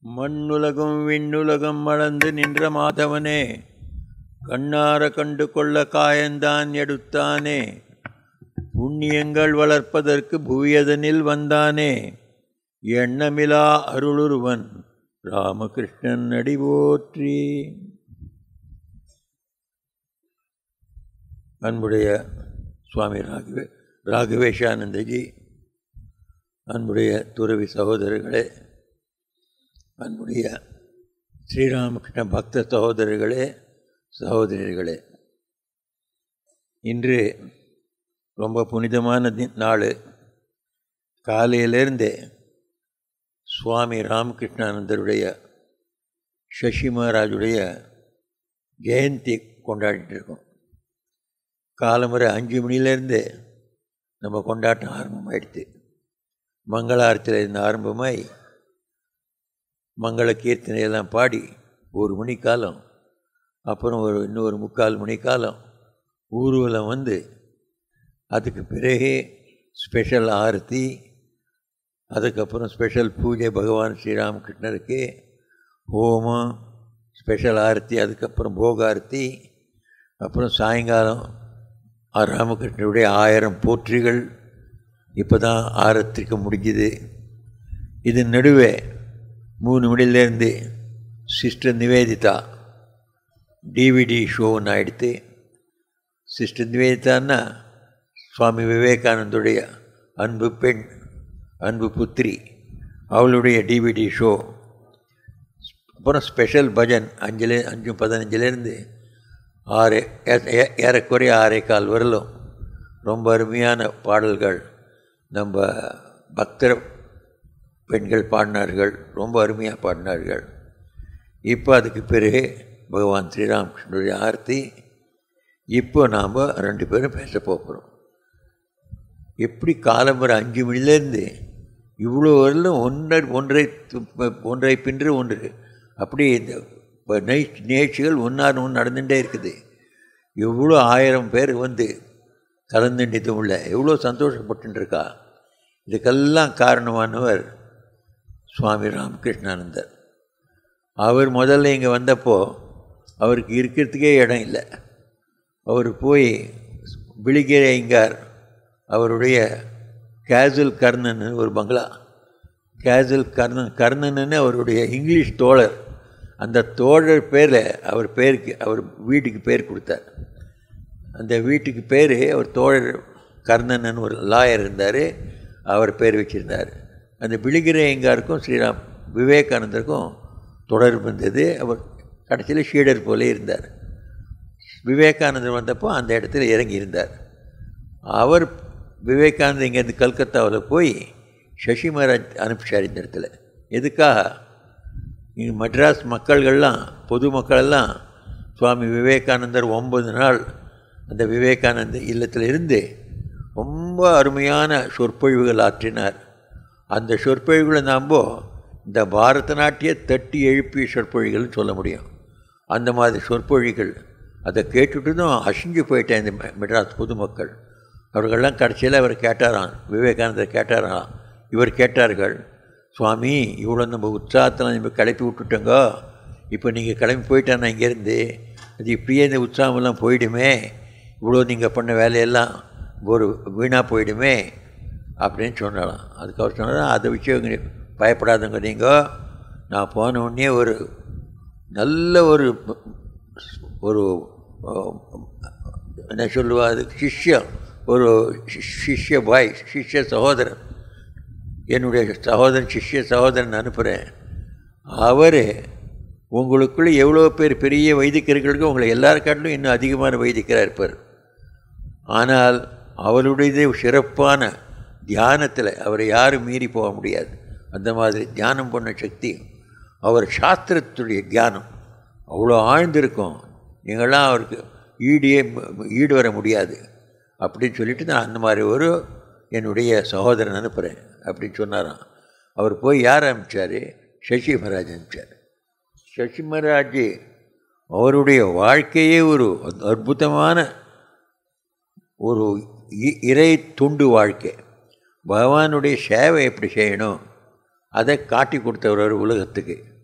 மண்ணுலகும் விண்ணுலகம் அளந்து நின்ற மாதவனே, கண்ணார கண்டு கொள்ள காயந்தான் எடுத்தானே, புண்ணியங்கள் வளர்ப்பதற்கு புவியதனில் வந்தானே, எண்ணமிலா அருளுருவன் ராமகிருஷ்ணன் அடி போற்றி. அன்புடைய சுவாமி ராகவேஷானந்தஜி, அன்புடைய துறவி சகோதரர்களே, அன்புடைய ஸ்ரீராமகிருஷ்ண பக்த சகோதரர்களே, சகோதரிகளே, இன்று ரொம்ப புனிதமான நாள். காலையிலேருந்தே சுவாமி ராமகிருஷ்ணானந்தருடைய சசி மகாராஜுடைய ஜெயந்தி கொண்டாடிட்டு இருக்கோம். காலமுறை 5 மணிலேருந்து நம்ம கொண்டாட்டம் ஆரம்பமாயிடுது. மங்களாரத்தில் இருந்து ஆரம்பமாய் மங்கள கீர்த்தனையெல்லாம் பாடி 1 மணி காலம், அப்புறம் இன்னொரு 3/4 மணி காலம் ஊர்வலம் வந்து, அதுக்கு பிறகு ஸ்பெஷல் ஆரத்தி, அதுக்கப்புறம் ஸ்பெஷல் பூஜை பகவான் ஸ்ரீராமகிருஷ்ணருக்கு, ஹோமம், ஸ்பெஷல் ஆரத்தி, அதுக்கப்புறம் போகாரத்தி, அப்புறம் சாயங்காலம் ராமகிருஷ்ணருடைய 1000 போற்றிகள். இப்போ தான் ஆரத்திக்கு முடிஞ்சுது. இது நடுவே 3 மணிலேருந்து சிஸ்டர் நிவேதிதா டிவிடி ஷோ ஒன்று ஆகிடுத்து. சிஸ்டர் நிவேதிதான்னா சுவாமி விவேகானந்தருடைய அன்பு பெண், அன்பு புத்திரி, அவளுடைய டிவிடி ஷோ. அப்புறம் ஸ்பெஷல் பஜன் 5:15 ஏறக்குறைய 6:15 வரலும் ரொம்ப அருமையான பாடல்கள் நம்ம பக்தர் பெண்கள் பாடினார்கள், ரொம்ப அருமையாக பாடினார்கள். இப்போ அதுக்கு பிறகு பகவான் ஸ்ரீராமகிருஷ்ணனுடைய ஆர்த்தி. இப்போ நாம் 2 பேரும் பேச போகிறோம். எப்படி காலம்பரை 5 மணிலேருந்து இவ்வளோ வரலும் ஒன்றை பின்று ஒன்று, அப்படி இந்த நிகழ்ச்சிகள் ஒன்றாறு ஒன்று நடந்துகிட்டே இருக்குது. எவ்வளோ 1000 பேர் வந்து கலந்துட்டு உள்ள எவ்வளோ சந்தோஷப்பட்டுருக்கா. இதுக்கெல்லாம் காரணமானவர் சுவாமி ராமகிருஷ்ணானந்தர். அவர் முதல்ல இங்கே வந்தப்போ அவருக்கு இருக்கிறதுக்கே இடம் இல்லை. அவர் போய் விழிகிற ஐயங்கார் அவருடைய கேசுவல் கர்ணன் ஒரு பங்களா, கேசுவல் கர்ணன்னு அவருடைய இங்கிலீஷ் தோழர், அந்த தோழர் பேரில் அவர் வீட்டுக்கு பேர் கொடுத்தார். அந்த வீட்டுக்கு பேர் அவர் தோழர் கர்ணன் ஒரு லாயர் இருந்தார், அவர் பேர் வச்சுருந்தார். அந்த விழிகிற ஐயங்காருக்கும் விவேகானந்தருக்கும் தொடர்பு இருந்தது. அவர் கடைசியில் ஷீடர் போலே இருந்தார். விவேகானந்தர் வந்தப்போ அந்த இடத்துல இறங்கி இருந்தார். அவர் விவேகானந்தர் இங்கேருந்து கல்கத்தாவில் போய் சசி மகாராஜ் அனுப்பிச்சார் இந்த இடத்துல. எதுக்காக? இங்கே மெட்ராஸ் மக்கள்கள்லாம், பொதுமக்களெல்லாம் சுவாமி விவேகானந்தர் 9 நாள் அந்த விவேகானந்த இல்லத்தில் இருந்து ரொம்ப அருமையான சொற்பொழிவுகள் ஆற்றினார். அந்த சொற்பொழிவுகளை நாம் இந்த பாரத நாட்டிய தட்டி எழுப்பிய சொற்பொழிகள்னு சொல்ல முடியும். அந்த மாதிரி சொற்பொழிகள் அதை கேட்டுட்டு தான் அசிஞ்சு போயிட்டேன் இந்த மெட்ராஸ் பொதுமக்கள். அவர்களெல்லாம் கடைசியில் அவர் கேட்டாராம், விவேகானந்தர் கேட்டாராம். இவர் கேட்டார்கள், சுவாமி இவ்வளோ நம்ம உற்சாகத்தில் நம்ம கிளப்பி விட்டுட்டோங்க, இப்போ நீங்கள் கிளம்பி போயிட்டானா இங்கேருந்து, அது இப்படியே இந்த உற்சாகமெல்லாம் போயிடுமே, இவ்வளோ நீங்கள் பண்ண வேலையெல்லாம் ஒரு வீணாக போயிடுமே அப்படின்னு சொன்னாலாம். அதுக்கு அவர் சொன்னாலும், அதை விஷயம் பயப்படாதவங்க நீங்கள், நான் போன உடனே ஒரு நல்ல ஒரு என்ன சொல்லுவா, அது சிஷ்ய பாய், சிஷ்ய சகோதரன், என்னுடைய சிஷ்ய சகோதரன் அனுப்புகிறேன். அவர் உங்களுக்குள்ளே எவ்வளோ பேர் பெரிய வைதிகர்களுக்கு உங்களை எல்லாருக்காட்டிலும் இன்னும் அதிகமான வைதிகராக இருப்பார். ஆனால் அவருடைய சிறப்பான தியானத்தில் அவரை யாரும் மீறி போக முடியாது. அந்த மாதிரி தியானம் பண்ண சக்தி, அவர் சாஸ்திரத்துடைய தியானம் அவ்வளோ ஆழ்ந்திருக்கும். நீங்களாம் அவருக்கு ஈடு வர முடியாது அப்படின்னு சொல்லிவிட்டு நான் அந்த மாதிரி ஒரு என்னுடைய சகோதரன் அனுப்புகிறேன் அப்படின்னு சொன்னாராம். அவர் போய் யார் அனுப்பிச்சார்? சசி மகாராஜ் அனுப்பிச்சார். சசி மகாராஜ் அவருடைய வாழ்க்கையே ஒரு அற்புதமான ஒரு இறை துண்டு வாழ்க்கை. பகவானுடைய சேவை எப்படி செய்யணும் அதை காட்டி கொடுத்தவர் உலகத்துக்கு.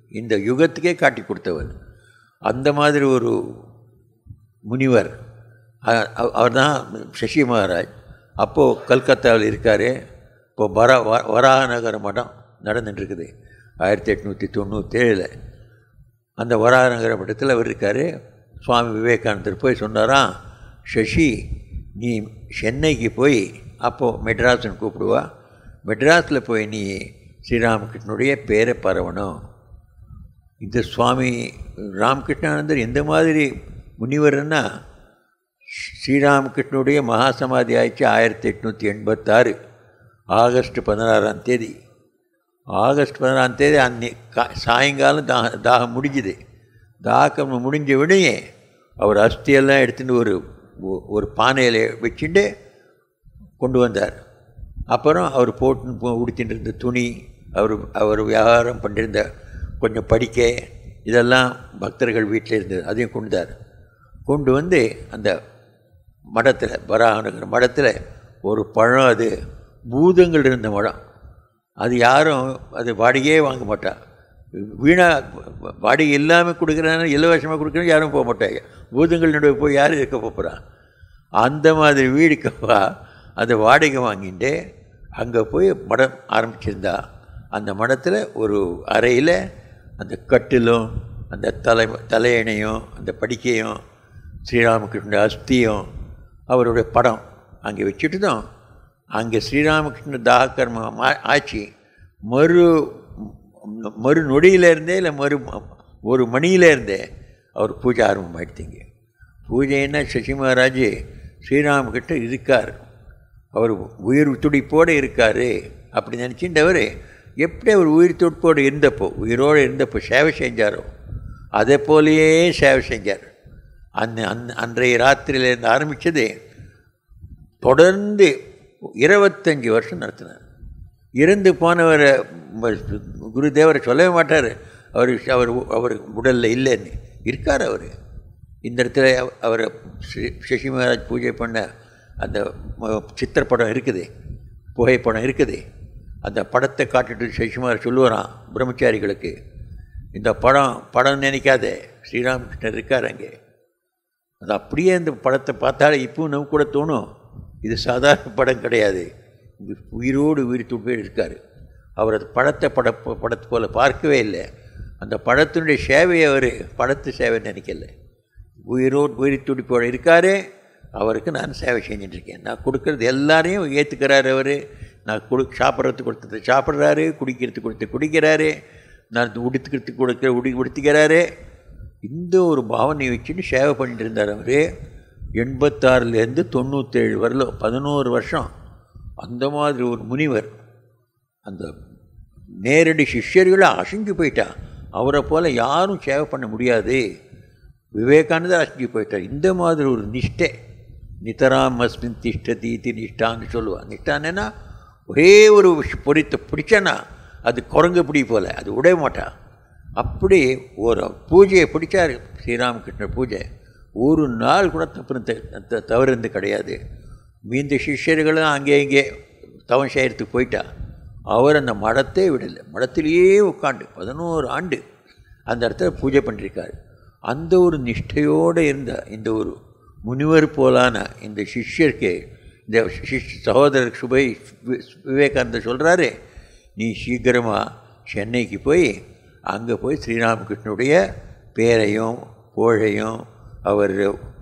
இந்த யுகத்துக்கே காட்டி கொடுத்தவர். அந்த மாதிரி ஒரு முனிவர் அவர் தான் சசி மகாராஜ். அப்போது கல்கத்தாவில் இருக்கார். இப்போது வராகநகர மடம் நடந்துட்டுருக்குது 1897. அந்த வராகநகர மடத்தில் அவர் இருக்கார். சுவாமி விவேகானந்தர் போய் சொன்னாராம், சசி நீ சென்னைக்கு போய், அப்போது மெட்ராஸ்ன்னு கூப்பிடுவா, மெட்ராஸில் போய் நீ ஸ்ரீராமகிருஷ்ணனுடைய பேரை பரவணும். இந்த சுவாமி ராமகிருஷ்ணானந்தர் எந்த மாதிரி முனிவர்னா, ஸ்ரீராமகிருஷ்ணனுடைய மகாசமாதி ஆயிடுச்சு 1886 ஆகஸ்ட் 16ஆம் தேதி. ஆகஸ்ட் 16ஆம் தேதி சாயங்காலம் தாகம் முடிஞ்சுது. தாகம் முடிஞ்ச விடையே அவர் அஸ்தியெல்லாம் எடுத்துகிட்டு ஒரு பானையில் வச்சுட்டு கொண்டு வந்தார். அப்புறம் அவர் போட்டு உடுத்திட்டு இருந்த துணி, அவர் வியாபாரம் பண்ணியிருந்த கொஞ்சம் படிக்க, இதெல்லாம் பக்தர்கள் வீட்டில் இருந்தது, அதையும் கொண்டு வந்து அந்த மடத்தில், வராகநகர மடத்தில் ஒரு பழம், அது பூதங்கள் இருந்த மடம், அது யாரும் அது வாடகையே வாங்க மாட்டா. வாடகை இல்லாமல் கொடுக்குறாங்க, இலவசமாக கொடுக்குறாங்க, யாரும் போக மாட்டாங்க. பூதங்கள் நடுவே போய் யாரும் இருக்க போகிறான். அந்த மாதிரி வீடுக்கப்பா அதை வாடகை வாங்கிட்டு அங்கே போய் மடம் ஆரம்பிச்சிருந்தா. அந்த மடத்தில் ஒரு அறையில் அந்த கட்டிலும் அந்த தலையணையும் அந்த படிக்கையும் ஸ்ரீராமகிருஷ்ண அஸ்தியும் அவருடைய படம் அங்கே வச்சுட்டு தான் அங்கே ஸ்ரீராமகிருஷ்ண தாகக்கர்மம் ஆச்சு. மறு நொடியிலேருந்தே இல்லை ஒரு மணியிலேருந்தே அவர் பூஜை ஆரம்பமாயிடுத்தீங்க. பூஜைன்னா சசி மகாராஜ் ஸ்ரீராமகிருஷ்ணர் இருக்கார், அவர் உயிர் துடிப்போடு இருக்கார் அப்படி நினச்சின்றவர் எப்படி அவர் உயிர் துடிப்போடு உயிரோடு இருந்தப்போ சேவை செஞ்சாரோ அதே போலேயே சேவை செஞ்சார். அன்றைய ராத்திரியிலேருந்து ஆரம்பித்தது தொடர்ந்து 25 வருஷம் நடத்தினார். இறந்து போனவரை குருதேவரை சொல்லவே மாட்டார், அவர் உடலில் இல்லைன்னு இருக்கார். அவர் இந்த இடத்துல அவரை சசி மகாராஜ் பூஜை பண்ண அந்த சித்திரப்படம் இருக்குது, புகைப்படம் இருக்குது. அந்த படத்தை காட்டிட்டு சசி மகாராஜ் சொல்லுவாராம் பிரம்மச்சாரிகளுக்கு, இந்த படம் நினைக்காதே, ஸ்ரீராமகிருஷ்ணர் இருக்கார் அங்கே. அது அப்படியே அந்த படத்தை பார்த்தாலே இப்பவும் நமக்கு கூட தோணும், இது சாதாரண படம் கிடையாது, இங்கே உயிரோடு உயிர் துடிப்போடு இருக்கார். அவர் அது படத்தை போல் பார்க்கவே இல்லை. அந்த படத்தினுடைய சேவையை அவர் படத்து சேவை நினைக்கல, உயிரோடு உயிர் துடிப்போடு இருக்கார். அவருக்கு நான் சேவை செஞ்சுட்டுருக்கேன். நான் கொடுக்குறது எல்லாரையும் ஏற்றுக்கிறார். அவர் நான் சாப்பிட்றதுக்கு கொடுத்தது சாப்பிட்றாரு, குடிக்கிறதுக்கு கொடுத்து குடிக்கிறாரு, நான் உடுத்துக்கிறதுக்கு உடுத்திக்கிறாரு. இந்த ஒரு பாவனையை வச்சுட்டு சேவை பண்ணிட்டு இருந்தார். அவர் 86லேருந்து 97 வரலும் 11 வருஷம் அந்த மாதிரி ஒரு முனிவர். அந்த நேரடி சிஷ்யர்களை அசைஞ்சு போயிட்டா. அவரை போல் யாரும் சேவை பண்ண முடியாது. விவேகானந்தர் அசைஞ்சு போயிட்டார். இந்த மாதிரி ஒரு நிஷ்டை, நிதராம் அஸ்மின் திஷ்டதி தி நிஷ்டான்னு சொல்லுவாள். நிஷ்டான்னா ஒரே ஒரு பிடிச்சனா அது குரங்கு பிடி போல், அது உடைய மாட்டா. அப்படி ஒரு பூஜையை பிடிச்சார் ஸ்ரீராமகிருஷ்ணர் பூஜை. ஒரு நாள் கூட தவறுந்து கிடையாது. மீந்த சிஷ்யர்களும் அங்கே இங்கே தவம் செய்கிறதுக்கு போயிட்டா. அவர் அந்த மடத்தை விடலை, மடத்திலேயே உட்காண்டு 11 ஆண்டு அந்த இடத்துல பூஜை பண்ணியிருக்கார். அந்த ஒரு நிஷ்டையோடு இருந்த இந்த ஒரு முனிவர் போலான இந்த சிஷ்யருக்கு, இந்த சகோதரர் விவேகானந்தர் சொல்கிறாரு, நீ சீக்கிரமாக சென்னைக்கு போய் அங்கே போய் ஸ்ரீராமகிருஷ்ணனுடைய பேரையும் புகழையும் அவர்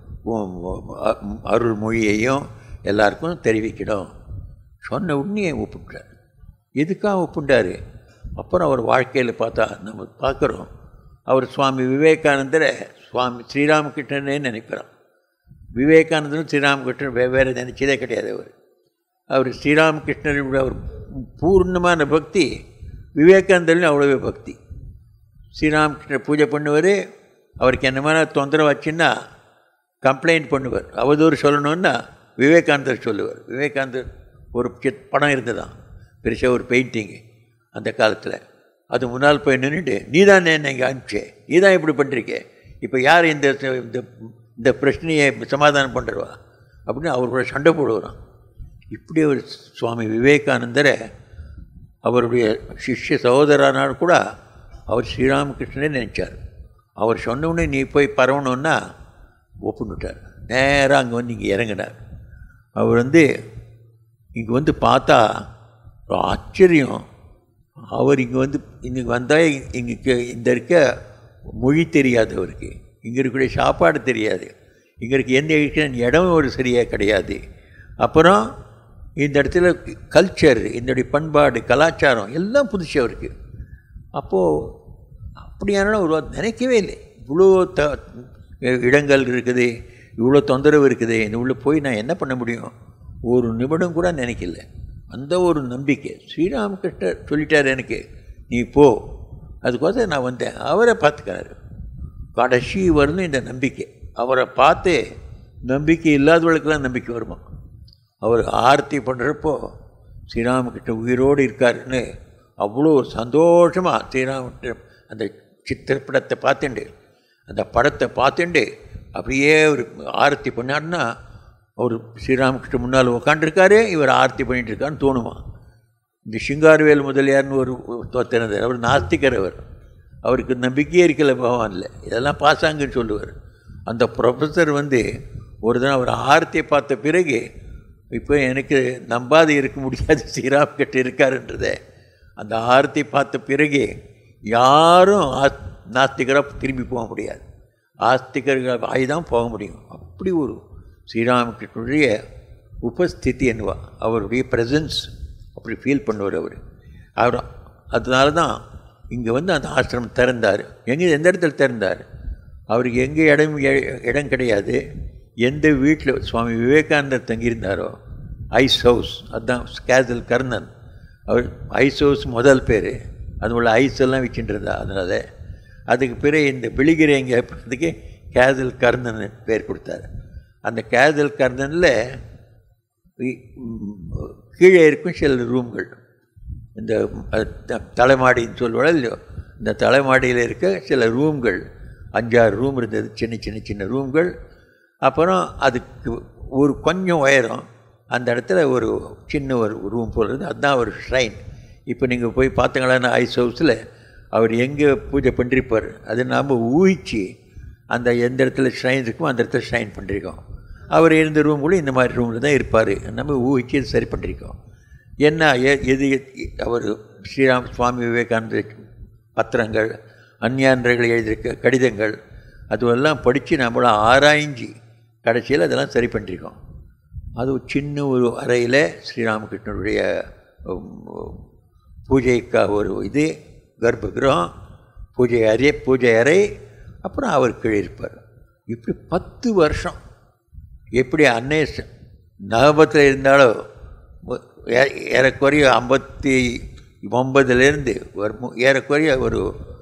அருள்மொழியையும் எல்லாருக்கும் தெரிவிக்கணும். சொன்ன உடனே ஒப்புட்டார். எதுக்காக ஒப்புண்டார்? அப்புறம் அவர் வாழ்க்கையில் பார்த்தா நம்ம பார்க்குறோம், அவர் சுவாமி விவேகானந்தரை சுவாமி ஸ்ரீராமகிருஷ்ணனே நினைக்கிறோம். விவேகானந்தரும் ஸ்ரீராமகிருஷ்ணன் வெவ்வேறு நினைச்சதே கிடையாது. அவர் ஸ்ரீராமகிருஷ்ணனுடைய அவர் பூர்ணமான பக்தி, விவேகானந்தர்லையும் அவ்வளோவே பக்தி. ஸ்ரீராமகிருஷ்ணர் பூஜை பண்ணுவார். அவருக்கு என்ன மாதிரி தொந்தரவு ஆச்சுன்னா கம்ப்ளைண்ட் பண்ணுவார். அவதூறு சொல்லணுன்னா விவேகானந்தர் சொல்லுவார். விவேகானந்தர் ஒரு படம் இருந்ததான், பெருசாக ஒரு பெயிண்டிங்கு அந்த காலத்தில். அது முன்னால் போய் நின்றுட்டு, நீ தான் என்ன இங்கே அனுப்பிச்சே, நீ தான் இப்படி பண்ணிருக்கே, இப்போ யார் இந்த பிரச்சனையை சமாதானம் பண்ணுறவா அப்படின்னு அவர் கூட சண்டை போடுவாராம். இப்படி ஒரு சுவாமி விவேகானந்தரை அவருடைய சிஷ்ய சகோதரனால் கூட அவர் ஸ்ரீராமகிருஷ்ணனே நினச்சார். அவர் சொன்ன உடனே நீ போய் பரவணுன்னா ஒப்புன்னுட்டார். நேராக அங்கே வந்து இங்கே இறங்கினார். அவர் வந்து இங்கே வந்து பார்த்தா ஒரு ஆச்சரியம். அவர் இங்கே வந்து இங்கே வந்தால் இங்கே இந்த இருக்க மொழி தெரியாது அவருக்கு, இங்கே இருக்கக்கூடிய சாப்பாடு தெரியாது, இங்கே இருக்க எந்த இடம் ஒரு சரியாக கிடையாது. அப்புறம் இந்த இடத்துல கல்ச்சர், இதனுடைய பண்பாடு, கலாச்சாரம் எல்லாம் புதுசு அவருக்கு. அப்போது அப்படியான ஒரு நினைக்கவே இல்லை. இவ்வளோ இடங்கள் இருக்குது, இவ்வளோ தொந்தரவு இருக்குது, இந்த உள்ளே போய் நான் என்ன பண்ண முடியும், ஒரு நிமிடம் கூட நினைக்கல. அந்த ஒரு நம்பிக்கை ஸ்ரீராமகிருஷ்ணர் சொல்லிட்டார் எனக்கு, நீ போ. அதுக்கோசம் நான் வந்தேன். அவரை பார்த்துக்கிறாரு கடைசி வரணும். இந்த நம்பிக்கை, அவரை பார்த்து நம்பிக்கை இல்லாதவர்களுக்கெல்லாம் நம்பிக்கை வருமா. அவர் ஆர்த்தி பண்ணுறப்போ ஸ்ரீராமகிருஷ்ணர் உயிரோடு இருக்காருன்னு அவ்வளோ ஒரு சந்தோஷமாக ஸ்ரீராமகிருஷ்ணர் அந்த சித்திரப்படத்தை பார்த்துண்டு, அந்த படத்தை பார்த்துண்டு அப்படியே ஒரு ஆரத்தி பண்ணாருன்னா, அவர் ஸ்ரீராமகிருஷ்ணன் முன்னால் உட்காண்டிருக்காரு, இவர் ஆரத்தி பண்ணிகிட்டு இருக்காருன்னு தோணுமா. இந்த சிங்காரவேல் முதலியார்னு ஒரு தோத்திருந்தார். அவர் நாஸ்திகர். அவருக்கு நம்பிக்கையே இருக்கல பகவானில், இதெல்லாம் பாசாங்கன்னு சொல்லுவார். அந்த ப்ரொஃபஸர் வந்து ஒரு தினம் அவர் ஆரத்தியை பார்த்த பிறகு, இப்போ எனக்கு நம்பாது இருக்க முடியாது ஸ்ரீராமகிருஷ்ணர் இருக்காருன்றதை, அந்த ஆரத்தி பார்த்த பிறகு யாரும் நாஸ்திகராக திரும்பி போக முடியாது, ஆஸ்திகர்கள் ஆகிதான் போக முடியும். அப்படி ஒரு ஸ்ரீராமகிருஷ்ணனுடைய உபஸ்திதி என்னவா, அவருடைய ப்ரெசன்ஸ் அப்படி ஃபீல் பண்ணுவார் அவர். அதனால தான் இங்கே வந்து அந்த ஆசிரமம் திறந்தார். எந்த இடத்துல திறந்தார், அவருக்கு எங்கே இடம் கிடையாது. எந்த வீட்டில் சுவாமி விவேகானந்தர் தங்கியிருந்தாரோ, ஐஸ் ஹவுஸ், அதுதான் கேசல் கர்ணன். அவர் ஐஸ் ஹவுஸ் முதல் பேர், அது உள்ள ஐஸ் எல்லாம் வச்சுட்டுருந்தா. அதனால் அதுக்கு பிறகு இந்த விழிகிறைங்க அப்படின்றதுக்கு கேசல் கர்ணன் பேர் கொடுத்தார். அந்த கேசல் கர்ணனில் கீழே இருக்கும் சில ரூம்கள், இந்த தலைமாடின்னு சொல்லுவாள் இல்லையோ, இந்த தலைமாடியில் இருக்க சில ரூம்கள் 5-6 ரூம் இருந்தது, சின்ன ரூம்கள். அப்புறம் அதுக்கு ஒரு கொஞ்சம் உயரம், அந்த இடத்துல ஒரு சின்ன ஒரு ரூம் போல் இருக்குது, அதுதான் ஒரு ஷ்ரைன். இப்போ நீங்கள் போய் பார்த்தீங்களா ஐஸ் ஹவுஸில் அவர் எங்கே பூஜை பண்ணிருப்பார், அது நாம் ஊகிச்சு அந்த எந்த இடத்துல ஷ்ரைன் இருக்குமோ அந்த இடத்துல ஷ்ரைன் பண்ணியிருக்கோம். அவர் இருந்த ரூம்களும் இந்த மாதிரி ரூமில் தான் இருப்பார், நம்ம ஊகிச்சு சரி பண்ணியிருக்கோம். என்ன எது அவர் சுவாமி விவேகானந்த பத்திரங்கள், அந்நியான்கள் எழுதியிருக்க கடிதங்கள், அதுவெல்லாம் படித்து நம்மளாம் ஆராய்ஞ்சி கடைசியில் அதெல்லாம் சரி பண்ணியிருக்கோம். அது சின்ன ஒரு அறையில் ஸ்ரீராமகிருஷ்ணனுடைய பூஜைக்காக ஒரு இது கர்ப்பகிரகம், பூஜை அறை, அப்புறம் அவர் கீழே இருப்பார். இப்படி 10 வருஷம் எப்படி அன்னை நகபத்தில் இருந்தாலும் ஏறக்குறைய 59லேருந்து ஏறக்குறைய ஒரு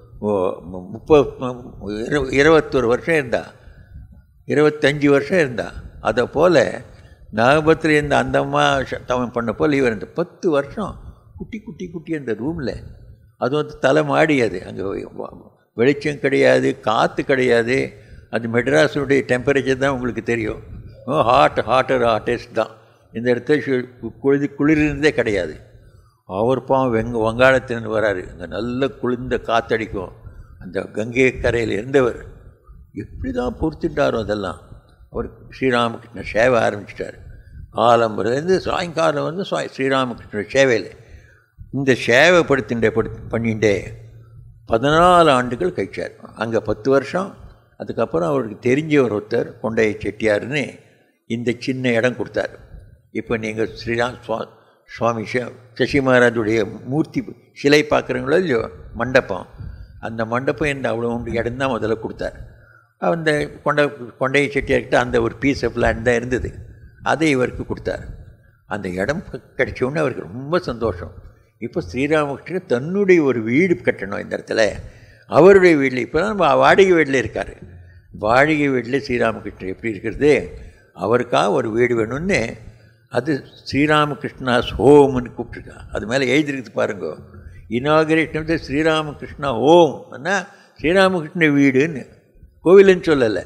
21 வருஷம் இருந்தா, 25 வருஷம் இருந்தா. அதை போல் நாகபத்தில் இருந்த அந்த அம்மா தவம் பண்ண போல் இவர் இந்த 10 வருஷம் குட்டி அந்த ரூமில், அது வந்து தலை மாடி, அது அங்கே வெளிச்சம் கிடையாது, காற்று கிடையாது. அது மெட்ராஸுடைய டெம்பரேச்சர் தான் உங்களுக்கு தெரியும், ஹாட்டஸ்ட் தான். இந்த இடத்துல குளிர்ந்தே கிடையாது. அவர் பாவம் வங்காளத்திலிருந்து வராரு, அங்கே நல்ல குளிர்ந்த காற்றடிக்கும். அந்த கங்கை கரையில் இருந்தவர் எப்படி தான் பொறுத்துட்டாரோ அதெல்லாம். அவர் ஸ்ரீராமகிருஷ்ணர் சேவை ஆரம்பிச்சிட்டார். காலம்புலேருந்து சாயங்காலம் வந்து ஸ்ரீராமகிருஷ்ணர் சேவையில் இந்த சேவை பண்ணிகிட்டே 14 ஆண்டுகள் கழிச்சார். அங்கே 10 வருஷம். அதுக்கப்புறம் அவருக்கு தெரிஞ்சவர் ஒருத்தர் கொண்டைய செட்டியார்னு இந்த சின்ன இடம் கொடுத்தார். இப்போ நீங்கள் சுவாமி சசி மகாராஜுடைய மூர்த்தி சிலை பார்க்குறீங்களோ இல்லையோ, மண்டபம், அந்த மண்டபம் இந்த அவ்வளோ இடம் தான் முதல்ல கொடுத்தார். அந்த கொண்டைய செட்டியார்கிட்ட அந்த ஒரு பீஸ் ஆஃப் லேண்ட் தான் இருந்தது, அதை இவருக்கு கொடுத்தார். அந்த இடம் கிடைச்சோன்னே அவருக்கு ரொம்ப சந்தோஷம். இப்போ ஸ்ரீராமகிருஷ்ணர் தன்னுடைய ஒரு வீடு கட்டணும் இந்த இடத்துல. அவருடைய வீட்டில் இப்போ தான் வாடகை வீட்டில் இருக்கார். வாடகை வீட்டில் ஸ்ரீராமகிருஷ்ணர் எப்படி இருக்கிறது, அவருக்காக ஒரு வீடு வேணும்னு அது ஸ்ரீராமகிருஷ்ணாஸ் ஹோம்னு கூப்பிட்ருக்கா. அது மேலே எழுதிருக்கு பாருங்க, இனாகரேஷன் வந்து ஸ்ரீராமகிருஷ்ணா ஹோம், ஆனால் ஸ்ரீராமகிருஷ்ண வீடுன்னு, கோவிலுன்னு சொல்லலை,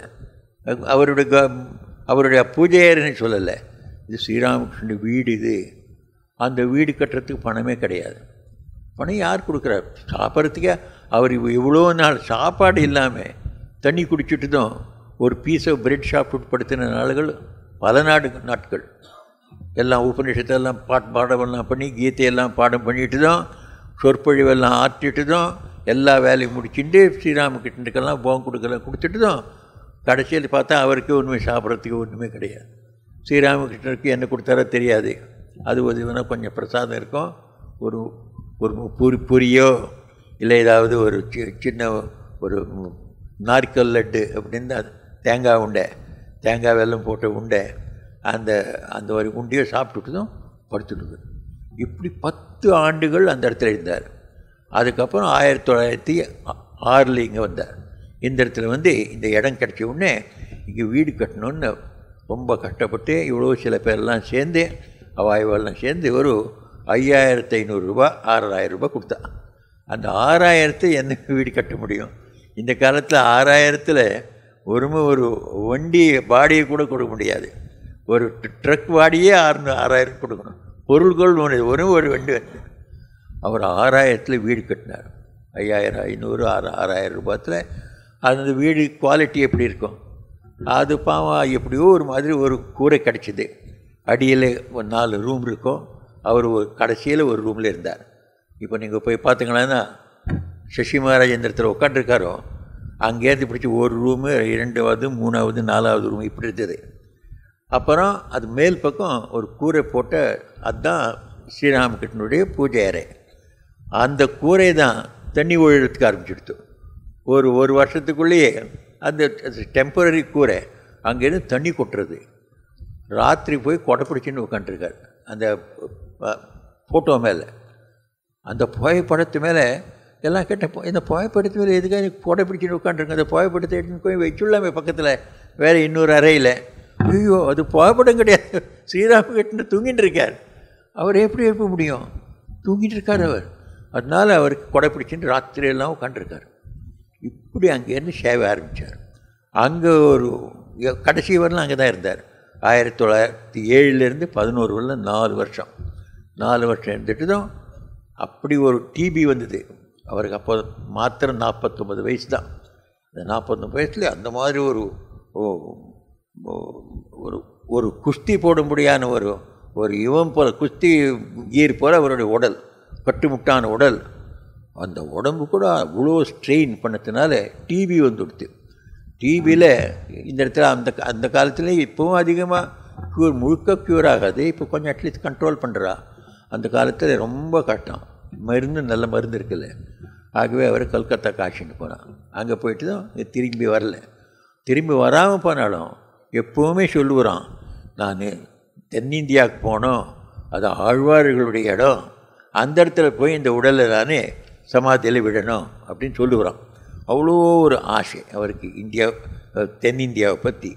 அவருடைய பூஜையர்னு சொல்லலை, இது ஸ்ரீராமகிருஷ்ண வீடு. இது அந்த வீடு கட்டுறதுக்கு பணமே கிடையாது. பணம் யார் கொடுக்குறார்? சாப்பிட்றதுக்கே அவர் இவ்வளோ நாள் சாப்பாடு இல்லாமல் தண்ணி குடிச்சிட்டு தான் ஒரு பீஸ் ஆஃப் பிரெட் சாப்பிட்டு படுத்தின நாள்கள் பல நாட்கள். எல்லாம் உபநிஷத்தெல்லாம் பாடமெல்லாம் பண்ணி கீதையெல்லாம் பாடம் பண்ணிட்டு தான், சொற்பொழிவெல்லாம் ஆற்றிட்டு தான், எல்லா வேலையும் முடிச்சுட்டு ஸ்ரீராமகிருஷ்ணனுக்கெல்லாம் போகம் கொடுத்துட்டு தான் கடைசியில் பார்த்தா அவருக்கு ஒன்றுமே சாப்பிட்றதுக்கு ஒன்றுமே கிடையாது. ஸ்ரீராமகிருஷ்ணருக்கு என்ன கொடுத்தாரோ தெரியாது. அது உதவினா கொஞ்சம் பிரசாதம் இருக்கும், ஒரு பொரியோ இல்லை ஏதாவது ஒரு சின்ன ஒரு நாரிக்கல் லட்டு அப்படின்னு தேங்காய் உண்டை, தேங்காய் வெல்லம் போட்ட உண்டை, அந்த ஒரு உண்டையோ சாப்பிட்டுட்டு தான் படுத்துட்டு. இப்படி 10 ஆண்டுகள் அந்த இடத்துல இருந்தார். அதுக்கப்புறம் 1906 இங்கே வந்தார். இந்த இடத்துல இந்த இடம் கிடச்ச உடனே இங்கே வீடு கட்டணுன்னு ரொம்ப கஷ்டப்பட்டு இவ்வளோ சில பேரெல்லாம் சேர்ந்து அவாய்வெல்லாம் சேர்ந்து ஒரு 5500 ரூபா 6000 ரூபா கொடுத்தா. அந்த 6000 என்ன வீடு கட்ட முடியும்? இந்த காலத்தில் 6000 ஒரு வண்டி வாடகை கூட கொடுக்க முடியாது. ஒரு ட்ரக் வாடியே 6000 கொடுக்கணும். பொருள்கள் ஒரு வண்டி வந்து அவர் 6000 வீடு கட்டினார். 5500 6000 ரூபாயில் அந்த வீடு குவாலிட்டி எப்படி இருக்கும்? அது பாவம் எப்படியோ ஒரு மாதிரி ஒரு கூரை கிடச்சிது. அடியில் ஒரு 4 ரூம் இருக்கும். அவர் கடைசியில் ஒரு ரூமில் இருந்தார். இப்போ நீங்கள் போய் பார்த்தீங்கன்னா சசி மகாராஜேந்திரத்தில் உட்காந்துருக்காரோ அங்கேருந்து பிடிச்சி ஒரு ரூமு, 2வது 3வது 4வது ரூம் இப்படி இருந்தது. அப்புறம் அது மேல் பக்கம் ஒரு கூரை போட்ட, அதுதான் ஸ்ரீராமகிருஷ்ணனுடைய பூஜை அறை. அந்த கூரை தான் தண்ணி ஒழுகிறதுக்கு ஆரம்பிச்சுடுத்து. ஒரு வருஷத்துக்குள்ளேயே அந்த டெம்பரரி கூரை அங்கேருந்து தண்ணி கொட்டுறது. ராத்திரி போய் கொடை பிடிச்சின்னு உட்காந்துருக்கார் அந்த ஃபோட்டோ மேலே. அந்த புகைப்படத்து மேலே எல்லாம் கேட்டேன், இந்த புகைப்படத்து மேலே எதுக்காக கொடை பிடிச்சின்னு உட்காந்துருங்க? அந்த புகைப்படத்தை எடுத்துன்னு போய் வச்சுள்ளாமே பக்கத்தில் வேறு இன்னொரு அறையில். ஐயோ, அது புகைப்படம் கிடையாது, ஸ்ரீராமகிருஷ்ணன் தூங்கிட்டு இருக்கார். அவர் எப்படி எழுப்ப முடியும்? தூங்கிட்டு இருக்கார் அவர். அதனால் அவருக்கு கொடை பிடிச்சின்னு ராத்திரியெல்லாம் உட்காந்துருக்கார். இப்படி அங்கேருந்து சேவை ஆரம்பித்தார். அங்கே ஒரு கடைசி வரலாம் அங்கே தான் இருந்தார். 1907 11 வரலாம் 4 வருஷம் இருந்துட்டு தான் அப்படி ஒரு டிபி வந்தது அவருக்கு. அப்போ மாத்திரம் 49 வயசு தான். அந்த 49 வயசுல அந்த மாதிரி ஒரு குஸ்தி போடும்படியான ஒரு இவன் போல் குஸ்தி கீர் போல் அவருடைய உடல், கட்டுமுட்டான உடல். அந்த உடம்பு கூட அவ்வளோ ஸ்ட்ரெயின் பண்ணதுனால டிபி வந்துடுது. டிபியில் இந்த இடத்துல அந்த காலத்தில் இப்போவும் அதிகமாக முழுக்க க்யூர் ஆகாது. இப்போ கொஞ்சம் அட்லீஸ்ட் கண்ட்ரோல் பண்ணுறா. அந்த காலத்தில் ரொம்ப கஷ்டம். நல்ல மருந்து இருக்குல்ல. ஆகவே அவர் கல்கத்தா காஷின்னு போனான். அங்கே போயிட்டு தான் திரும்பி வரல. திரும்பி வராமல் போனாலும் எப்போவுமே சொல்லுவான், நான் தென்னிந்தியாவுக்கு போனோம், அது ஆழ்வார்களுடைய இடம், அந்த இடத்துல போய் இந்த உடலை தானே சமாதியில் விடணும் அப்படின்னு சொல்லுவான். அவ்வளோ ஒரு ஆசை அவருக்கு தென்னிந்தியாவை பற்றி.